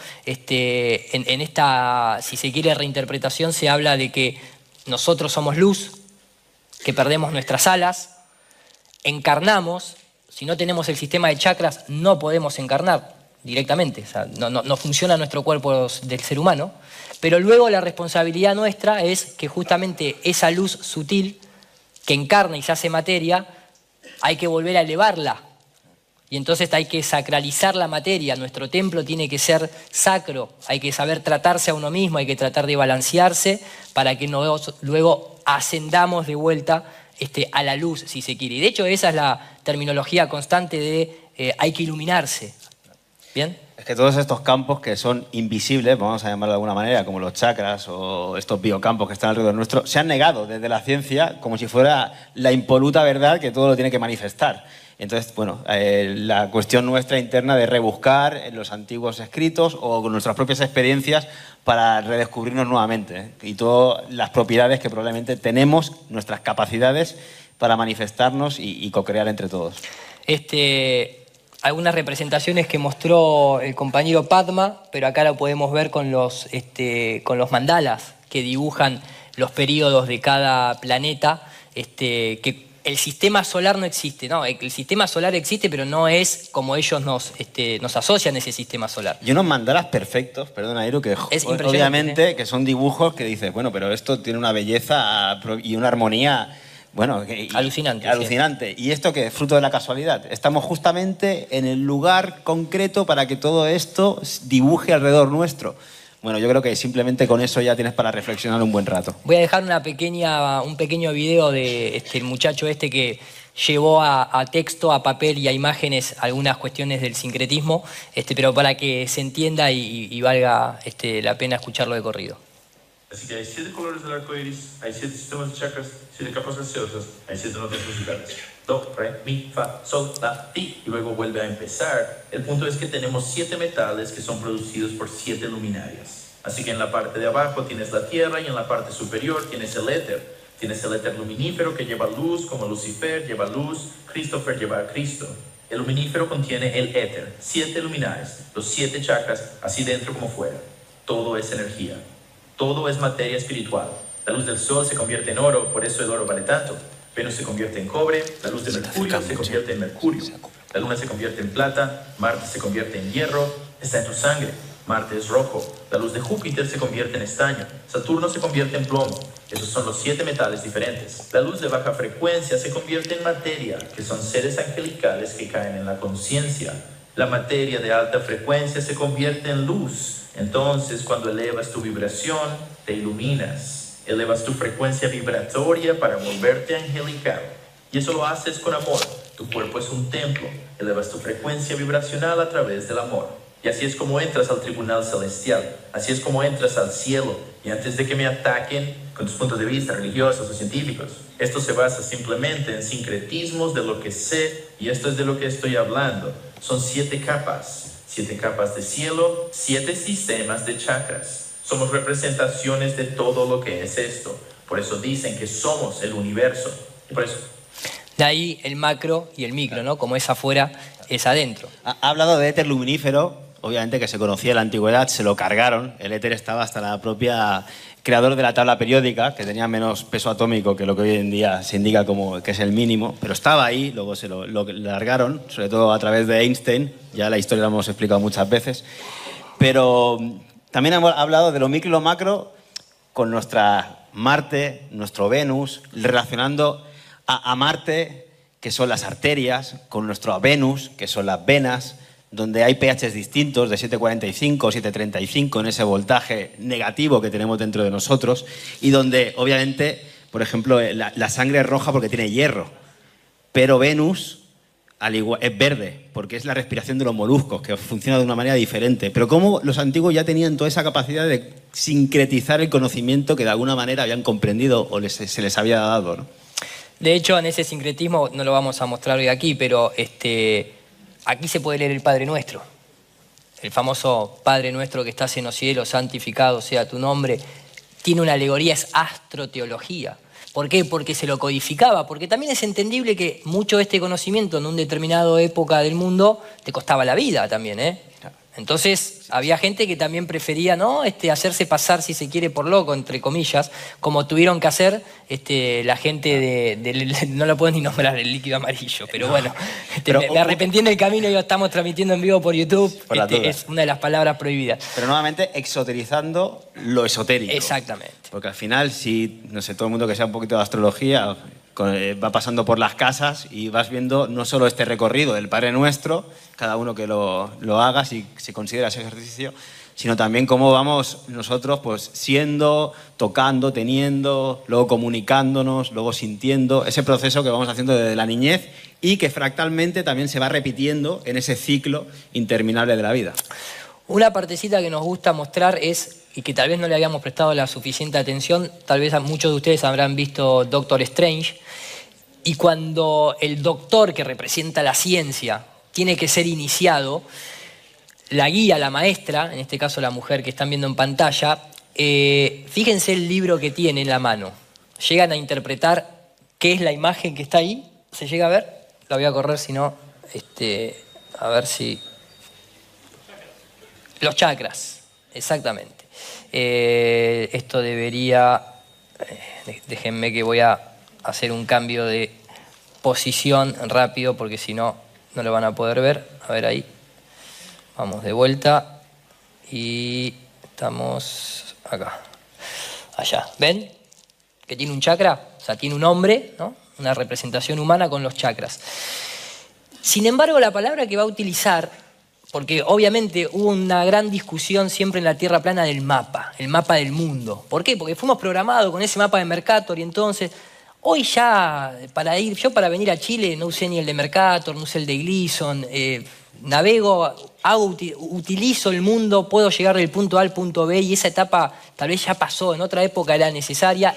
este, en, en esta, si se quiere, reinterpretación se habla de que nosotros somos luz, que perdemos nuestras alas, encarnamos. Si no tenemos el sistema de chakras, no podemos encarnar directamente. O sea, no, no, no funciona nuestro cuerpo del ser humano. Pero luego la responsabilidad nuestra es que justamente esa luz sutil que encarna y se hace materia, hay que volver a elevarla. Y entonces hay que sacralizar la materia. Nuestro templo tiene que ser sacro. Hay que saber tratarse a uno mismo, hay que tratar de balancearse para que nos, luego ascendamos de vuelta este, a la luz, si se quiere. Y de hecho esa es la terminología constante de eh, hay que iluminarse. ¿Bien? Es que todos estos campos que son invisibles, vamos a llamarlo de alguna manera, como los chakras o estos biocampos que están alrededor nuestro, se han negado desde la ciencia como si fuera la impoluta verdad que todo lo tiene que manifestar. Entonces, bueno, eh, la cuestión nuestra interna de rebuscar en los antiguos escritos o con nuestras propias experiencias para redescubrirnos nuevamente, ¿eh? Y todas las propiedades que probablemente tenemos, nuestras capacidades para manifestarnos y, y co-crear entre todos. Este, algunas representaciones que mostró el compañero Padma, pero acá lo podemos ver con los, este, con los mandalas que dibujan los periodos de cada planeta, este, que el sistema solar no existe, no, el sistema solar existe, pero no es como ellos nos, este, nos asocian ese sistema solar. Y unos mandalas perfectos, perdona, Iru, que es obviamente ¿eh? que son dibujos que dices, bueno, pero esto tiene una belleza y una armonía, bueno, y, alucinante. Alucinante. Sí. ¿Y esto qué es? Fruto de la casualidad. Estamos justamente en el lugar concreto para que todo esto dibuje alrededor nuestro. Bueno, yo creo que simplemente con eso ya tienes para reflexionar un buen rato. Voy a dejar una pequeña, un pequeño video de este, el muchacho este que llevó a, a texto, a papel y a imágenes algunas cuestiones del sincretismo, este, pero para que se entienda y, y valga este, la pena escucharlo de corrido. Así que hay siete colores del arco iris, hay siete sistemas de chakras, siete capas gaseosas, hay siete notas musicales. do, re, mi, fa, sol, la, ti, y luego vuelve a empezar. El punto es que tenemos siete metales que son producidos por siete luminarias. Así que en la parte de abajo tienes la tierra y en la parte superior tienes el éter. Tienes el éter luminífero que lleva luz, como Lucifer lleva luz, Christopher lleva a Cristo. El luminífero contiene el éter, siete luminares, los siete chakras, así dentro como fuera. Todo es energía. Todo es materia espiritual. La luz del sol se convierte en oro, por eso el oro vale tanto. Venus se convierte en cobre, la luz de Mercurio se convierte en mercurio. La luna se convierte en plata, Marte se convierte en hierro, está en tu sangre. Marte es rojo, la luz de Júpiter se convierte en estaño, Saturno se convierte en plomo. Esos son los siete metales diferentes. La luz de baja frecuencia se convierte en materia, que son seres angelicales que caen en la conciencia. La materia de alta frecuencia se convierte en luz. Entonces, cuando elevas tu vibración, te iluminas. Elevas tu frecuencia vibratoria para volverte angelical. Y eso lo haces con amor. Tu cuerpo es un templo. Elevas tu frecuencia vibracional a través del amor. Y así es como entras al tribunal celestial. Así es como entras al cielo. Y antes de que me ataquen con tus puntos de vista religiosos o científicos, esto se basa simplemente en sincretismos de lo que sé, y esto es de lo que estoy hablando. Son siete capas. Siete capas de cielo, siete sistemas de chakras. Somos representaciones de todo lo que es esto. Por eso dicen que somos el universo. Y por eso... De ahí el macro y el micro, ¿no? Como es afuera, es adentro. Ha, ha hablado de éter luminífero. Obviamente que se conocía en la antigüedad, se lo cargaron. El éter estaba hasta la propia creador de la tabla periódica, que tenía menos peso atómico que lo que hoy en día se indica como que es el mínimo, pero estaba ahí, luego se lo, lo largaron, sobre todo a través de Einstein, ya la historia la hemos explicado muchas veces. Pero también hemos hablado de lo micro y lo macro con nuestra Marte, nuestro Venus, relacionando a, a Marte, que son las arterias, con nuestro Venus, que son las venas, donde hay pHs distintos de siete cuarenta y cinco, siete treinta y cinco en ese voltaje negativo que tenemos dentro de nosotros, y donde obviamente, por ejemplo, la, la sangre es roja porque tiene hierro, pero Venus al igual, es verde porque es la respiración de los moluscos, que funciona de una manera diferente. Pero cómo los antiguos ya tenían toda esa capacidad de sincretizar el conocimiento que de alguna manera habían comprendido o les, se les había dado, ¿no? De hecho, en ese sincretismo, no lo vamos a mostrar hoy aquí, pero este... aquí se puede leer el Padre Nuestro, el famoso Padre Nuestro que estás en los cielos, santificado sea tu nombre. Tiene una alegoría, es astroteología. ¿Por qué? Porque se lo codificaba, porque también es entendible que mucho de este conocimiento en una determinada época del mundo te costaba la vida también, ¿eh? Entonces había gente que también prefería, ¿no? este, hacerse pasar, si se quiere, por loco, entre comillas, como tuvieron que hacer este, la gente de, de... no lo puedo ni nombrar, el líquido amarillo, pero no. bueno, este, pero, me, me arrepentí en el camino y lo estamos transmitiendo en vivo por YouTube, por este, es una de las palabras prohibidas. Pero nuevamente exoterizando lo esotérico. Exactamente. Porque al final, si, no sé, todo el mundo que sea un poquito de astrología va pasando por las casas y vas viendo no solo este recorrido del Padre Nuestro, cada uno que lo, lo haga si se considera ese ejercicio, sino también cómo vamos nosotros pues siendo, tocando, teniendo, luego comunicándonos, luego sintiendo, ese proceso que vamos haciendo desde la niñez y que fractalmente también se va repitiendo en ese ciclo interminable de la vida. Una partecita que nos gusta mostrar es, y que tal vez no le habíamos prestado la suficiente atención, tal vez muchos de ustedes habrán visto Doctor Strange, y cuando el doctor que representa la ciencia tiene que ser iniciado, la guía, la maestra, en este caso la mujer que están viendo en pantalla, eh, fíjense el libro que tiene en la mano. ¿Llegan a interpretar qué es la imagen que está ahí? ¿Se llega a ver? La voy a correr, si no, este, a ver si... Los chakras, exactamente. Eh, esto debería... Eh, déjenme que voy a hacer un cambio de posición rápido porque si no, no lo van a poder ver. A ver ahí. Vamos de vuelta y estamos acá. Allá. ¿Ven? Que tiene un chakra, o sea, tiene un hombre, ¿no? Una representación humana con los chakras. Sin embargo, la palabra que va a utilizar... porque obviamente hubo una gran discusión siempre en la Tierra plana del mapa, el mapa del mundo. ¿Por qué? Porque fuimos programados con ese mapa de Mercator y entonces, hoy ya, para ir, yo para venir a Chile no usé ni el de Mercator, no usé el de Gleason, eh, navego, hago, utilizo el mundo, puedo llegar del punto A al punto B y esa etapa tal vez ya pasó, en otra época era necesaria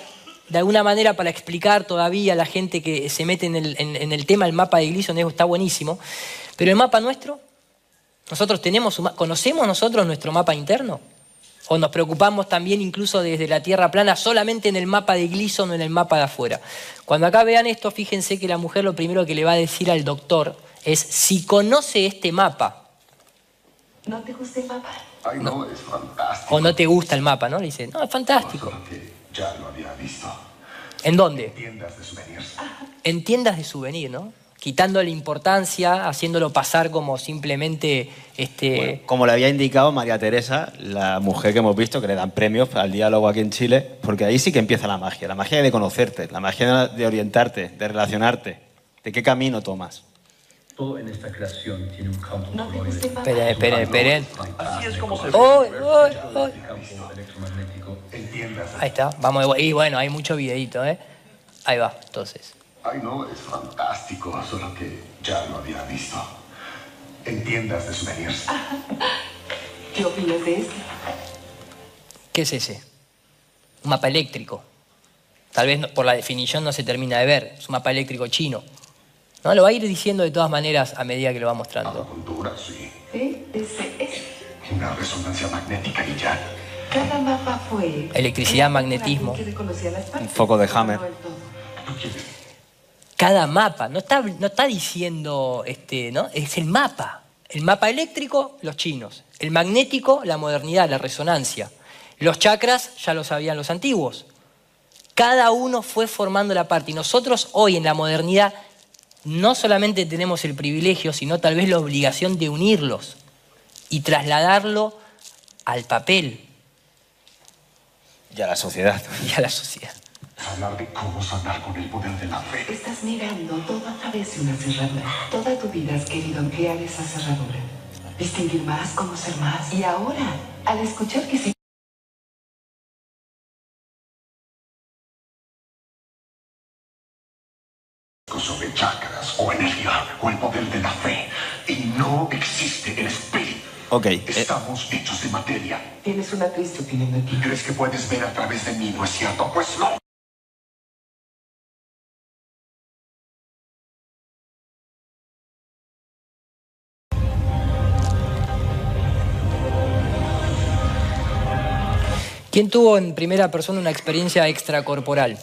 de alguna manera para explicar todavía a la gente que se mete en el, en, en el tema, el mapa de Gleason está buenísimo. Pero el mapa nuestro, nosotros tenemos, ¿conocemos nosotros nuestro mapa interno? ¿O nos preocupamos también incluso desde la Tierra plana solamente en el mapa de Gleason o en el mapa de afuera? Cuando acá vean esto, fíjense que la mujer lo primero que le va a decir al doctor es si conoce este mapa. ¿No te gusta el mapa? Ay, no, no, es fantástico. O no te gusta el mapa, ¿no? Le dice, no, es fantástico. No, ya lo había visto. ¿En dónde? En tiendas de souvenirs. En tiendas de souvenir, ¿no? Quitándole importancia, haciéndolo pasar como simplemente... Este... Bueno, como le había indicado María Teresa, la mujer que hemos visto, que le dan premios al diálogo aquí en Chile, porque ahí sí que empieza la magia, la magia de conocerte, la magia de orientarte, de relacionarte, de qué camino tomas. Todo en esta creación tiene un campo No te gusta el mapa. Esperen, esperen, esperen. Así es como se ve. ¡Oh, oh, oh! campo electromagnético. Ahí está, vamos de... Y bueno, hay mucho videíto, ¿eh? Ahí va, entonces. Ay, no, es fantástico, solo que ya lo había visto. En tiendas de souvenirs. ¿Qué opinas de este? ¿Qué es ese? Un mapa eléctrico. Tal vez no, por la definición no se termina de ver. Es un mapa eléctrico chino. No, lo va a ir diciendo de todas maneras a medida que lo va mostrando. Acupuntura, sí. Sí, ese es. Una resonancia magnética y ya. Cada mapa fue... Electricidad, magnetismo. Que reconocía las partes, Un foco de pero Hammer. no el todo. Cada mapa, no está, no está diciendo, este, ¿no? Es el mapa. El mapa eléctrico, los chinos. El magnético, la modernidad, la resonancia. Los chakras ya lo sabían los antiguos. Cada uno fue formando la parte. Y nosotros hoy en la modernidad no solamente tenemos el privilegio, sino tal vez la obligación de unirlos y trasladarlo al papel. Y a la sociedad. Y a la sociedad. Hablar de cómo sanar con el poder de la fe. Estás mirando todo a través de una cerradura. Toda tu vida has querido ampliar esa cerradura. Distinguir más, conocer más. Y ahora, al escuchar que se... sobre chakras o energía o el poder de la fe. Y no existe el espíritu. Ok. Estamos eh. hechos de materia. Tienes una triste opinión de ti. ¿Crees que puedes ver a través de mí? ¿No es cierto? Pues no. ¿Quién tuvo en primera persona una experiencia extracorporal?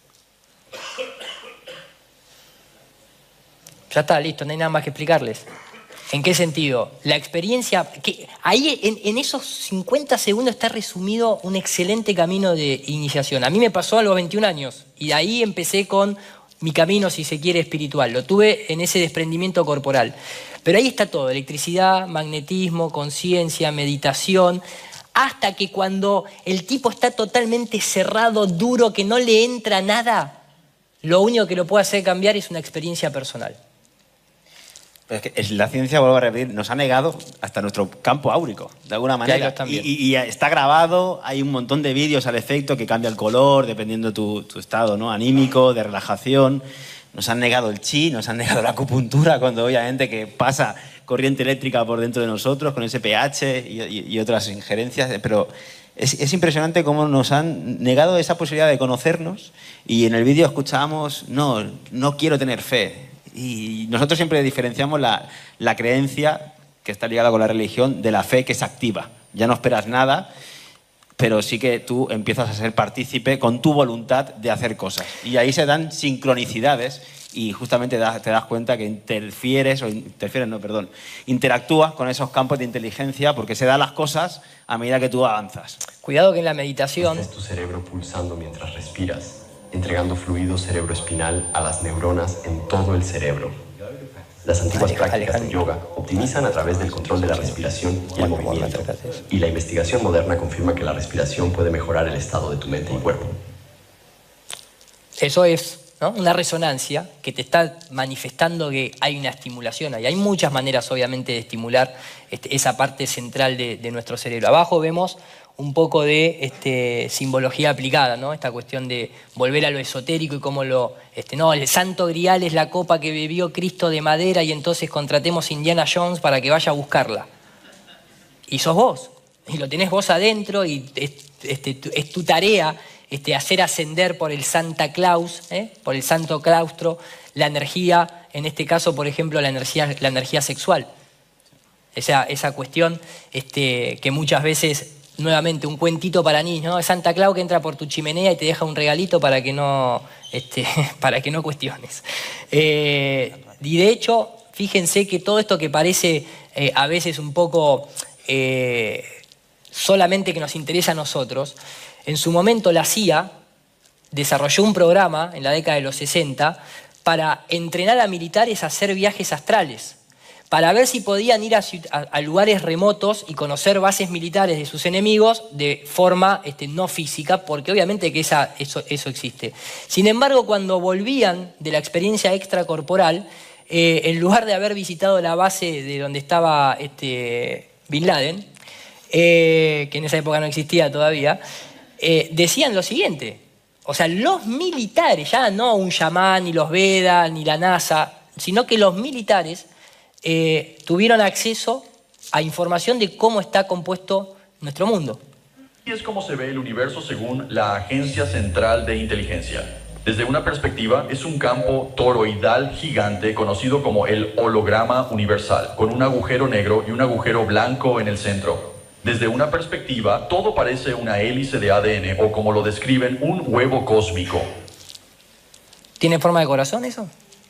Ya está, listo, no hay nada más que explicarles. ¿En qué sentido? La experiencia... Que ahí en, en esos cincuenta segundos está resumido un excelente camino de iniciación. A mí me pasó a los veintiún años y de ahí empecé con mi camino, si se quiere, espiritual. Lo tuve en ese desprendimiento corporal. Pero ahí está todo, electricidad, magnetismo, conciencia, meditación... Hasta que cuando el tipo está totalmente cerrado, duro, que no le entra nada, lo único que lo puede hacer cambiar es una experiencia personal. Pero es que la ciencia, vuelvo a repetir, nos ha negado hasta nuestro campo áurico, de alguna manera. Y, y, y está grabado, hay un montón de vídeos al efecto que cambia el color, dependiendo de tu, tu estado, ¿no? Anímico, de relajación. Nos han negado el chi, nos han negado la acupuntura, cuando obviamente que pasa corriente eléctrica por dentro de nosotros, con ese pH y, y, y otras injerencias, pero es, es impresionante cómo nos han negado esa posibilidad de conocernos y en el vídeo escuchábamos, no, no quiero tener fe. Y nosotros siempre diferenciamos la, la creencia, que está ligada con la religión, de la fe que es activa. Ya no esperas nada, pero sí que tú empiezas a ser partícipe con tu voluntad de hacer cosas. Y ahí se dan sincronicidades y justamente te das cuenta que interfieres, o interfieres, no, perdón, interactúas con esos campos de inteligencia porque se dan las cosas a medida que tú avanzas. Cuidado que en la meditación... Es tu cerebro pulsando mientras respiras, entregando fluido cerebroespinal a las neuronas en todo el cerebro. Las antiguas prácticas de yoga optimizan a través del control de la respiración y el movimiento. Y la investigación moderna confirma que la respiración puede mejorar el estado de tu mente y cuerpo. Eso es, ¿no?, una resonancia que te está manifestando que hay una estimulación. Hay muchas maneras, obviamente, de estimular este, esa parte central de, de nuestro cerebro. Abajo vemos un poco de este, simbología aplicada, ¿no? Esta cuestión de volver a lo esotérico y cómo lo... Este, no, el santo grial es la copa que bebió Cristo de madera y entonces contratemos a Indiana Jones para que vaya a buscarla. Y sos vos, y lo tenés vos adentro y es, este, es tu tarea este, hacer ascender por el Santa Claus, ¿eh? por el Santo Claustro, la energía, en este caso, por ejemplo, la energía, la energía sexual. Esa, esa cuestión este, que muchas veces, nuevamente, un cuentito para niños, ¿no? Santa Claus que entra por tu chimenea y te deja un regalito para que no, este, para que no cuestiones. Eh, y de hecho, fíjense que todo esto que parece eh, a veces un poco eh, solamente que nos interesa a nosotros, en su momento la C I A desarrolló un programa en la década de los sesenta para entrenar a militares a hacer viajes astrales, para ver si podían ir a, a, a lugares remotos y conocer bases militares de sus enemigos de forma este, no física, porque obviamente que esa, eso, eso existe. Sin embargo, cuando volvían de la experiencia extracorporal, eh, en lugar de haber visitado la base de donde estaba este, Bin Laden, eh, que en esa época no existía todavía, eh, decían lo siguiente, o sea, los militares, ya no un chamán, ni los Vedas, ni la NASA, sino que los militares Eh, tuvieron acceso a información de cómo está compuesto nuestro mundo. Y es como se ve el universo según la Agencia Central de Inteligencia. Desde una perspectiva, es un campo toroidal gigante conocido como el holograma universal, con un agujero negro y un agujero blanco en el centro. Desde una perspectiva, todo parece una hélice de A D N o, como lo describen, un huevo cósmico. ¿Tiene forma de corazón eso?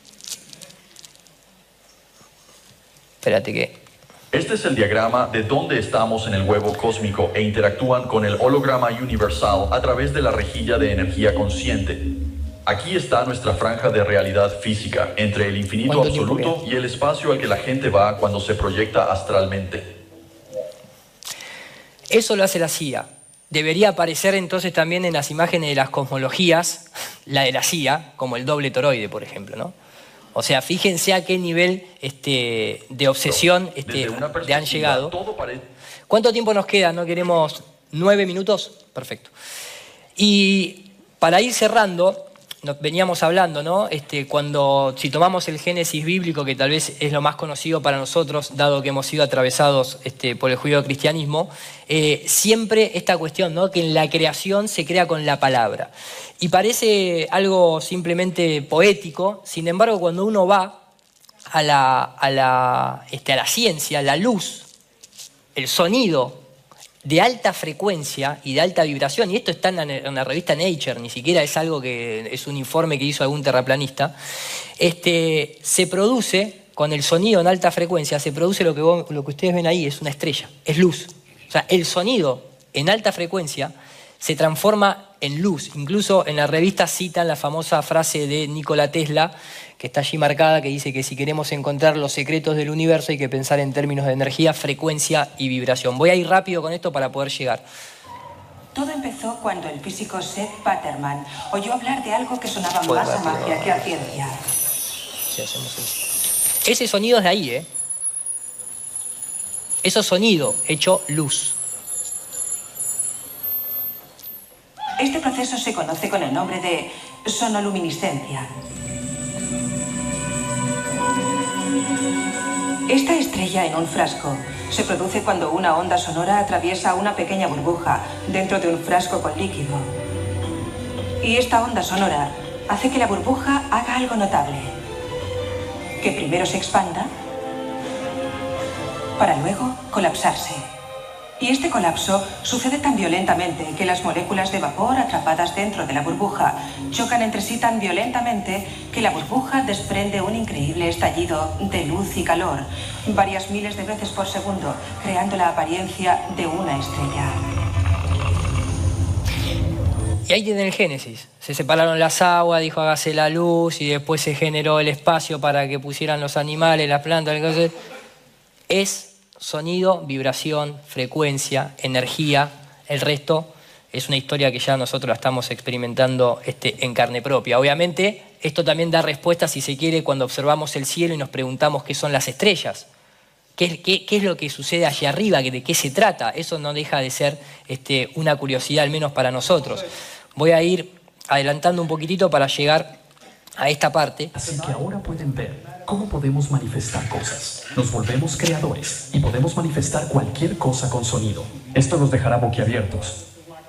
Espérate que... Este es el diagrama de dónde estamos en el huevo cósmico e interactúan con el holograma universal a través de la rejilla de energía consciente. Aquí está nuestra franja de realidad física, entre el infinito absoluto y el espacio al que la gente va cuando se proyecta astralmente. Eso lo hace la C I A. Debería aparecer entonces también en las imágenes de las cosmologías, la de la C I A, como el doble toroide, por ejemplo, ¿no? O sea, fíjense a qué nivel este, de obsesión este, le han llegado. ¿Cuánto tiempo nos queda? ¿No queremos nueve minutos? Perfecto. Y para ir cerrando, nos veníamos hablando, ¿no? Este, cuando, si tomamos el Génesis bíblico, que tal vez es lo más conocido para nosotros, dado que hemos sido atravesados este, por el judeocristianismo, eh, siempre esta cuestión, ¿no? Que en la creación se crea con la palabra. Y parece algo simplemente poético, sin embargo, cuando uno va a la, a la, este, a la ciencia, la luz, el sonido de alta frecuencia y de alta vibración, y esto está en la, en la revista Nature, ni siquiera es algo que es un informe que hizo algún terraplanista, este, se produce, con el sonido en alta frecuencia, se produce lo que, vos, lo que ustedes ven ahí, es una estrella, es luz. O sea, el sonido en alta frecuencia se transforma en luz. Incluso en la revista citan la famosa frase de Nikola Tesla, que está allí marcada, que dice que si queremos encontrar los secretos del universo hay que pensar en términos de energía, frecuencia y vibración. Voy a ir rápido con esto para poder llegar. Todo empezó cuando el físico Seth Paterman oyó hablar de algo que sonaba más a magia que a ciencia. Sí, hacemos eso. Ese sonido es de ahí, ¿eh? Eso sonido hecho luz. Este proceso se conoce con el nombre de sonoluminiscencia. Esta estrella en un frasco se produce cuando una onda sonora atraviesa una pequeña burbuja dentro de un frasco con líquido. Y esta onda sonora hace que la burbuja haga algo notable. Que primero se expanda para luego colapsarse. Y este colapso sucede tan violentamente que las moléculas de vapor atrapadas dentro de la burbuja chocan entre sí tan violentamente que la burbuja desprende un increíble estallido de luz y calor, varias miles de veces por segundo, creando la apariencia de una estrella. Y ahí tienen el Génesis. Se separaron las aguas, dijo hágase la luz, y después se generó el espacio para que pusieran los animales, las plantas, entonces es sonido, vibración, frecuencia, energía. El resto es una historia que ya nosotros la estamos experimentando este, en carne propia. Obviamente, esto también da respuesta, si se quiere, cuando observamos el cielo y nos preguntamos qué son las estrellas. ¿Qué, qué, qué es lo que sucede allá arriba? ¿De qué se trata? Eso no deja de ser este, una curiosidad, al menos para nosotros. Voy a ir adelantando un poquitito para llegar a esta parte. Así que ahora pueden ver cómo podemos manifestar cosas. Nos volvemos creadores y podemos manifestar cualquier cosa con sonido. Esto nos dejará boquiabiertos.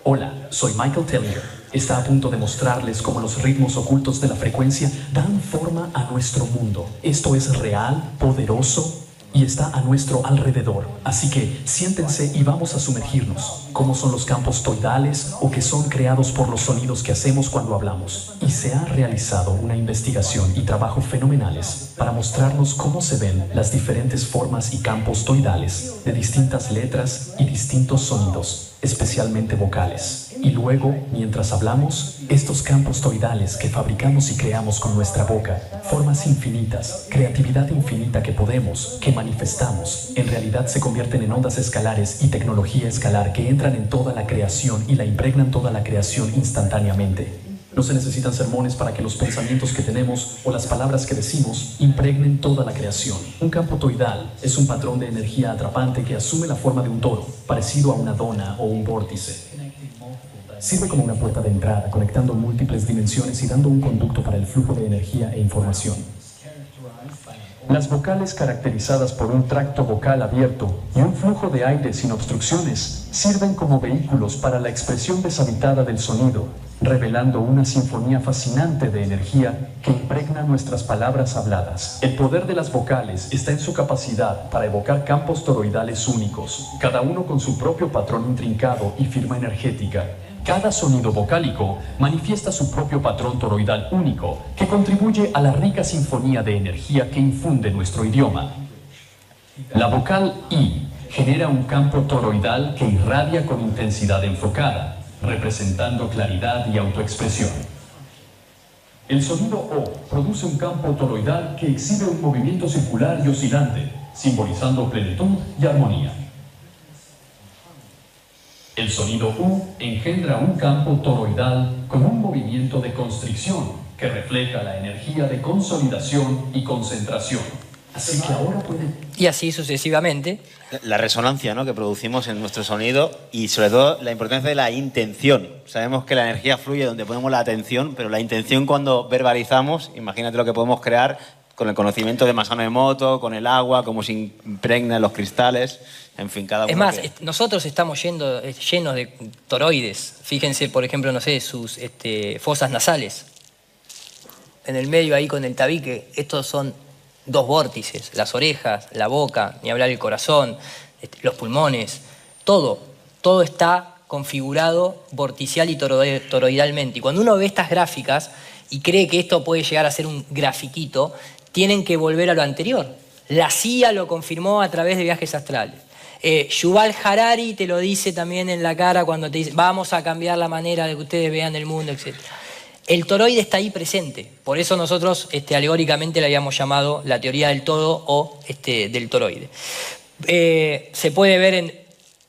Hola, soy Michael Tellinger. Está a punto de mostrarles cómo los ritmos ocultos de la frecuencia dan forma a nuestro mundo. Esto es real, poderoso y está a nuestro alrededor. Así que siéntense y vamos a sumergirnos. ¿Cómo son los campos toidales o que son creados por los sonidos que hacemos cuando hablamos? Y se ha realizado una investigación y trabajo fenomenales para mostrarnos cómo se ven las diferentes formas y campos toidales de distintas letras y distintos sonidos, especialmente vocales. Y luego, mientras hablamos, estos campos toidales que fabricamos y creamos con nuestra boca, formas infinitas, creatividad infinita que podemos, que manifestamos, en realidad se convierten en ondas escalares y tecnología escalar que entran en toda la creación y la impregnan toda la creación instantáneamente. No se necesitan sermones para que los pensamientos que tenemos o las palabras que decimos impregnen toda la creación. Un campo toidal es un patrón de energía atrapante que asume la forma de un toro, parecido a una dona o un vórtice. Sirve como una puerta de entrada, conectando múltiples dimensiones y dando un conducto para el flujo de energía e información. Las vocales caracterizadas por un tracto vocal abierto y un flujo de aire sin obstrucciones sirven como vehículos para la expresión deshabitada del sonido, revelando una sinfonía fascinante de energía que impregna nuestras palabras habladas. El poder de las vocales está en su capacidad para evocar campos toroidales únicos, cada uno con su propio patrón intrincado y firma energética. Cada sonido vocálico manifiesta su propio patrón toroidal único, que contribuye a la rica sinfonía de energía que infunde nuestro idioma. La vocal I genera un campo toroidal que irradia con intensidad enfocada, representando claridad y autoexpresión. El sonido O produce un campo toroidal que exhibe un movimiento circular y oscilante, simbolizando plenitud y armonía. El sonido U engendra un campo toroidal con un movimiento de constricción que refleja la energía de consolidación y concentración. Así que ahora pueden... Y así sucesivamente. La resonancia, ¿no?, que producimos en nuestro sonido y sobre todo la importancia de la intención. Sabemos que la energía fluye donde ponemos la atención, pero la intención cuando verbalizamos, imagínate lo que podemos crear con el conocimiento de Masaru Emoto, con el agua, cómo se impregna en los cristales, en fin, cada uno. Es más, que... nosotros estamos yendo, llenos de toroides. Fíjense, por ejemplo, no sé, sus este, fosas nasales. En el medio ahí con el tabique, estos son dos vórtices, las orejas, la boca, ni hablar el corazón, este, los pulmones, todo, todo está configurado vorticial y toroidalmente. Y cuando uno ve estas gráficas y cree que esto puede llegar a ser un grafiquito, tienen que volver a lo anterior. La C I A lo confirmó a través de viajes astrales. Eh, Yuval Harari te lo dice también en la cara cuando te dice vamos a cambiar la manera de que ustedes vean el mundo, etcétera. El toroide está ahí presente. Por eso nosotros este, alegóricamente le habíamos llamado la teoría del todo o este, del toroide. Eh, se puede ver en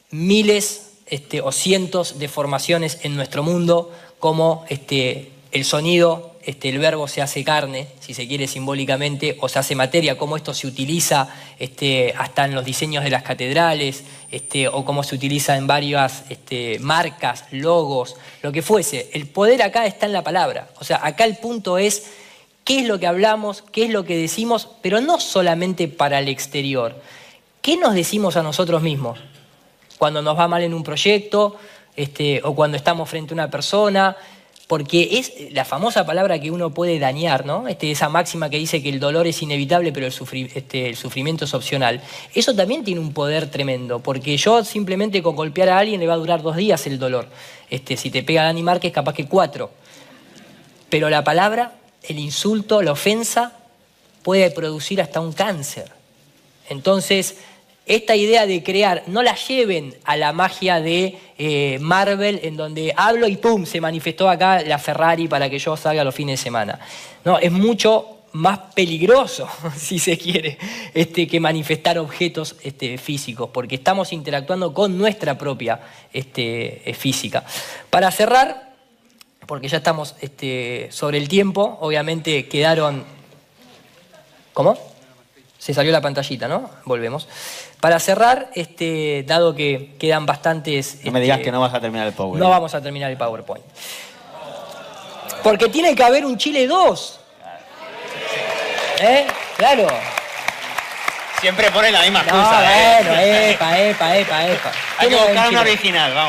miles este, o cientos de formaciones en nuestro mundo como este, el sonido, este, el verbo se hace carne, si se quiere simbólicamente, o se hace materia, cómo esto se utiliza este, hasta en los diseños de las catedrales, este, o cómo se utiliza en varias este, marcas, logos, lo que fuese. El poder acá está en la palabra. O sea, acá el punto es qué es lo que hablamos, qué es lo que decimos, pero no solamente para el exterior. ¿Qué nos decimos a nosotros mismos? Cuando nos va mal en un proyecto, este, o cuando estamos frente a una persona... Porque es la famosa palabra que uno puede dañar, ¿no? Este, esa máxima que dice que el dolor es inevitable, pero el, sufri este, el sufrimiento es opcional. Eso también tiene un poder tremendo, porque yo simplemente con golpear a alguien le va a durar dos días el dolor. Este, si te pega Dani Márquez, capaz que cuatro. Pero la palabra, el insulto, la ofensa, puede producir hasta un cáncer. Entonces... esta idea de crear, no la lleven a la magia de eh, Marvel, en donde hablo y ¡pum!, se manifestó acá la Ferrari para que yo salga los fines de semana. No, es mucho más peligroso, si se quiere, este, que manifestar objetos este, físicos, porque estamos interactuando con nuestra propia este, física. Para cerrar, porque ya estamos este, sobre el tiempo, obviamente quedaron... ¿Cómo? Se salió la pantallita, ¿no? Volvemos. Para cerrar, este, dado que quedan bastantes... No me digas este, que no vas a terminar el PowerPoint. No vamos a terminar el PowerPoint. Porque tiene que haber un Chile dos. ¿Eh? Claro. Siempre pone la misma No, excusa. bueno, ¿eh? epa, epa, epa, epa. Hay que Tiene buscar un una Chile. original, vamos.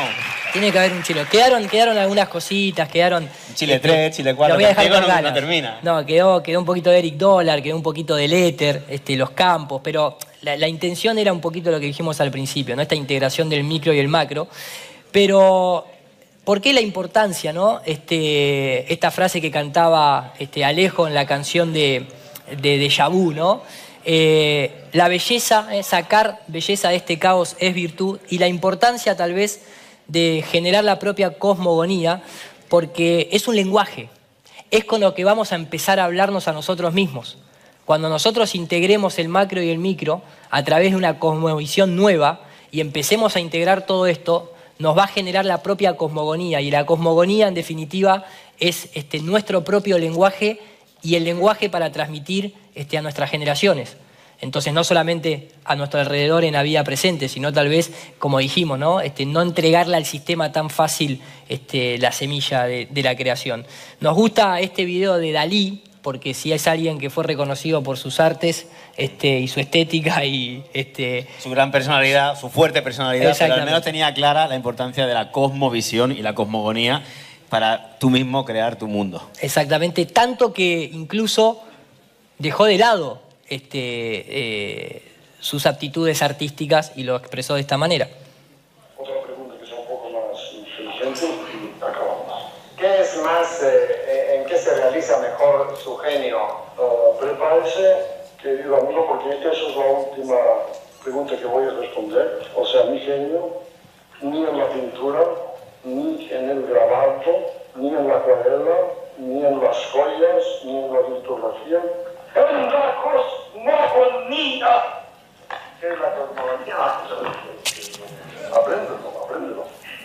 Tiene que haber un chile. Quedaron, quedaron algunas cositas, quedaron... Chile tres, Chile cuatro, lo voy a dejar con no, ganas. no termina. No, quedó, quedó un poquito de Eric Dollar, quedó un poquito del éter, este, los campos, pero la, la intención era un poquito lo que dijimos al principio, ¿no? Esta integración del micro y el macro. Pero, ¿por qué la importancia, no? Este, esta frase que cantaba este, Alejo en la canción de, de Déjà Vu, ¿no? Eh, la belleza, eh, sacar belleza de este caos es virtud, y la importancia tal vez de generar la propia cosmogonía, porque es un lenguaje, es con lo que vamos a empezar a hablarnos a nosotros mismos. Cuando nosotros integremos el macro y el micro a través de una cosmovisión nueva y empecemos a integrar todo esto, nos va a generar la propia cosmogonía, y la cosmogonía en definitiva es este, nuestro propio lenguaje, y el lenguaje para transmitir este, a nuestras generaciones. Entonces, no solamente a nuestro alrededor en la vida presente, sino tal vez, como dijimos, ¿no? Este, no entregarle al sistema tan fácil este, la semilla de, de la creación. Nos gusta este video de Dalí, porque si es alguien que fue reconocido por sus artes este, y su estética y... Este... Su gran personalidad, su fuerte personalidad, pero al menos tenía clara la importancia de la cosmovisión y la cosmogonía para tú mismo crear tu mundo. Exactamente, tanto que incluso dejó de lado este, eh, sus aptitudes artísticas y lo expresó de esta manera. Otra pregunta que sea un poco más inteligente y acabamos. ¿Qué es más, eh, en qué se realiza mejor su genio? Uh, prepárese, querido amigo, porque esta es la última pregunta que voy a responder. O sea, mi genio, ni en la pintura, ni en el grabado, ni en la acuarela, ni en las joyas, ni en la litografía. ¡En la cosmogonía! ¿Qué es la cosmogonía? Apréndelo, apréndelo.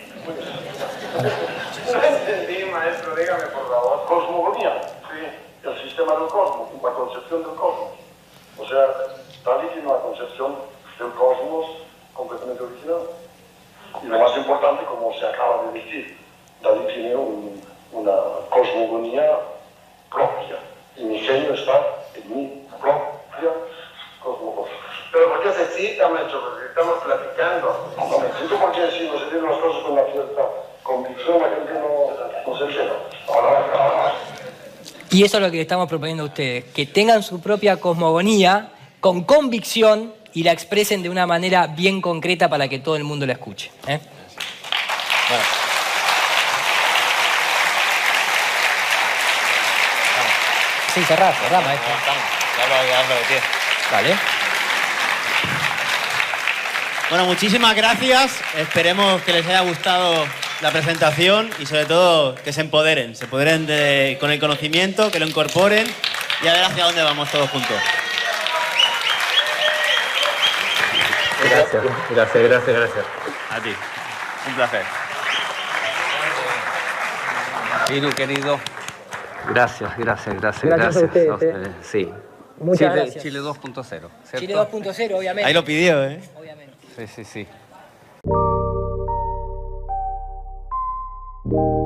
No entendí, maestro, dígame por favor. Cosmogonía, sí, el sistema del cosmos, la concepción del cosmos. O sea, Dalí tiene una concepción del cosmos completamente original. Y lo más importante, como se acaba de decir, Dalí tiene un, una cosmogonía propia. Y mi genio está en mi propia cosmogonía. ¿Pero por qué se excita, maestro? Porque estamos platicando. No me excito porque si no se tienen las cosas con la cierta convicción, la gente no, no se entera. Ahora, ahora. Y eso es lo que le estamos proponiendo a ustedes, que tengan su propia cosmogonía con convicción y la expresen de una manera bien concreta para que todo el mundo la escuche. ¿eh? Bueno. Sí, cerrá, cerrá, maestro. Ya hablo, ya hablo de pie. Vale. Bueno, muchísimas gracias. Esperemos que les haya gustado la presentación y sobre todo que se empoderen. Se empoderen de, con el conocimiento, que lo incorporen y a ver hacia dónde vamos todos juntos. Gracias, gracias, gracias, gracias. A ti. Un placer. Inu, querido. Gracias, gracias, gracias. Gracias a ustedes, ¿eh? Sí. Muchas Chile, gracias. Chile dos punto cero, ¿cierto? Chile dos punto cero, obviamente. Ahí lo pidió, ¿eh? Obviamente. Sí, sí, sí.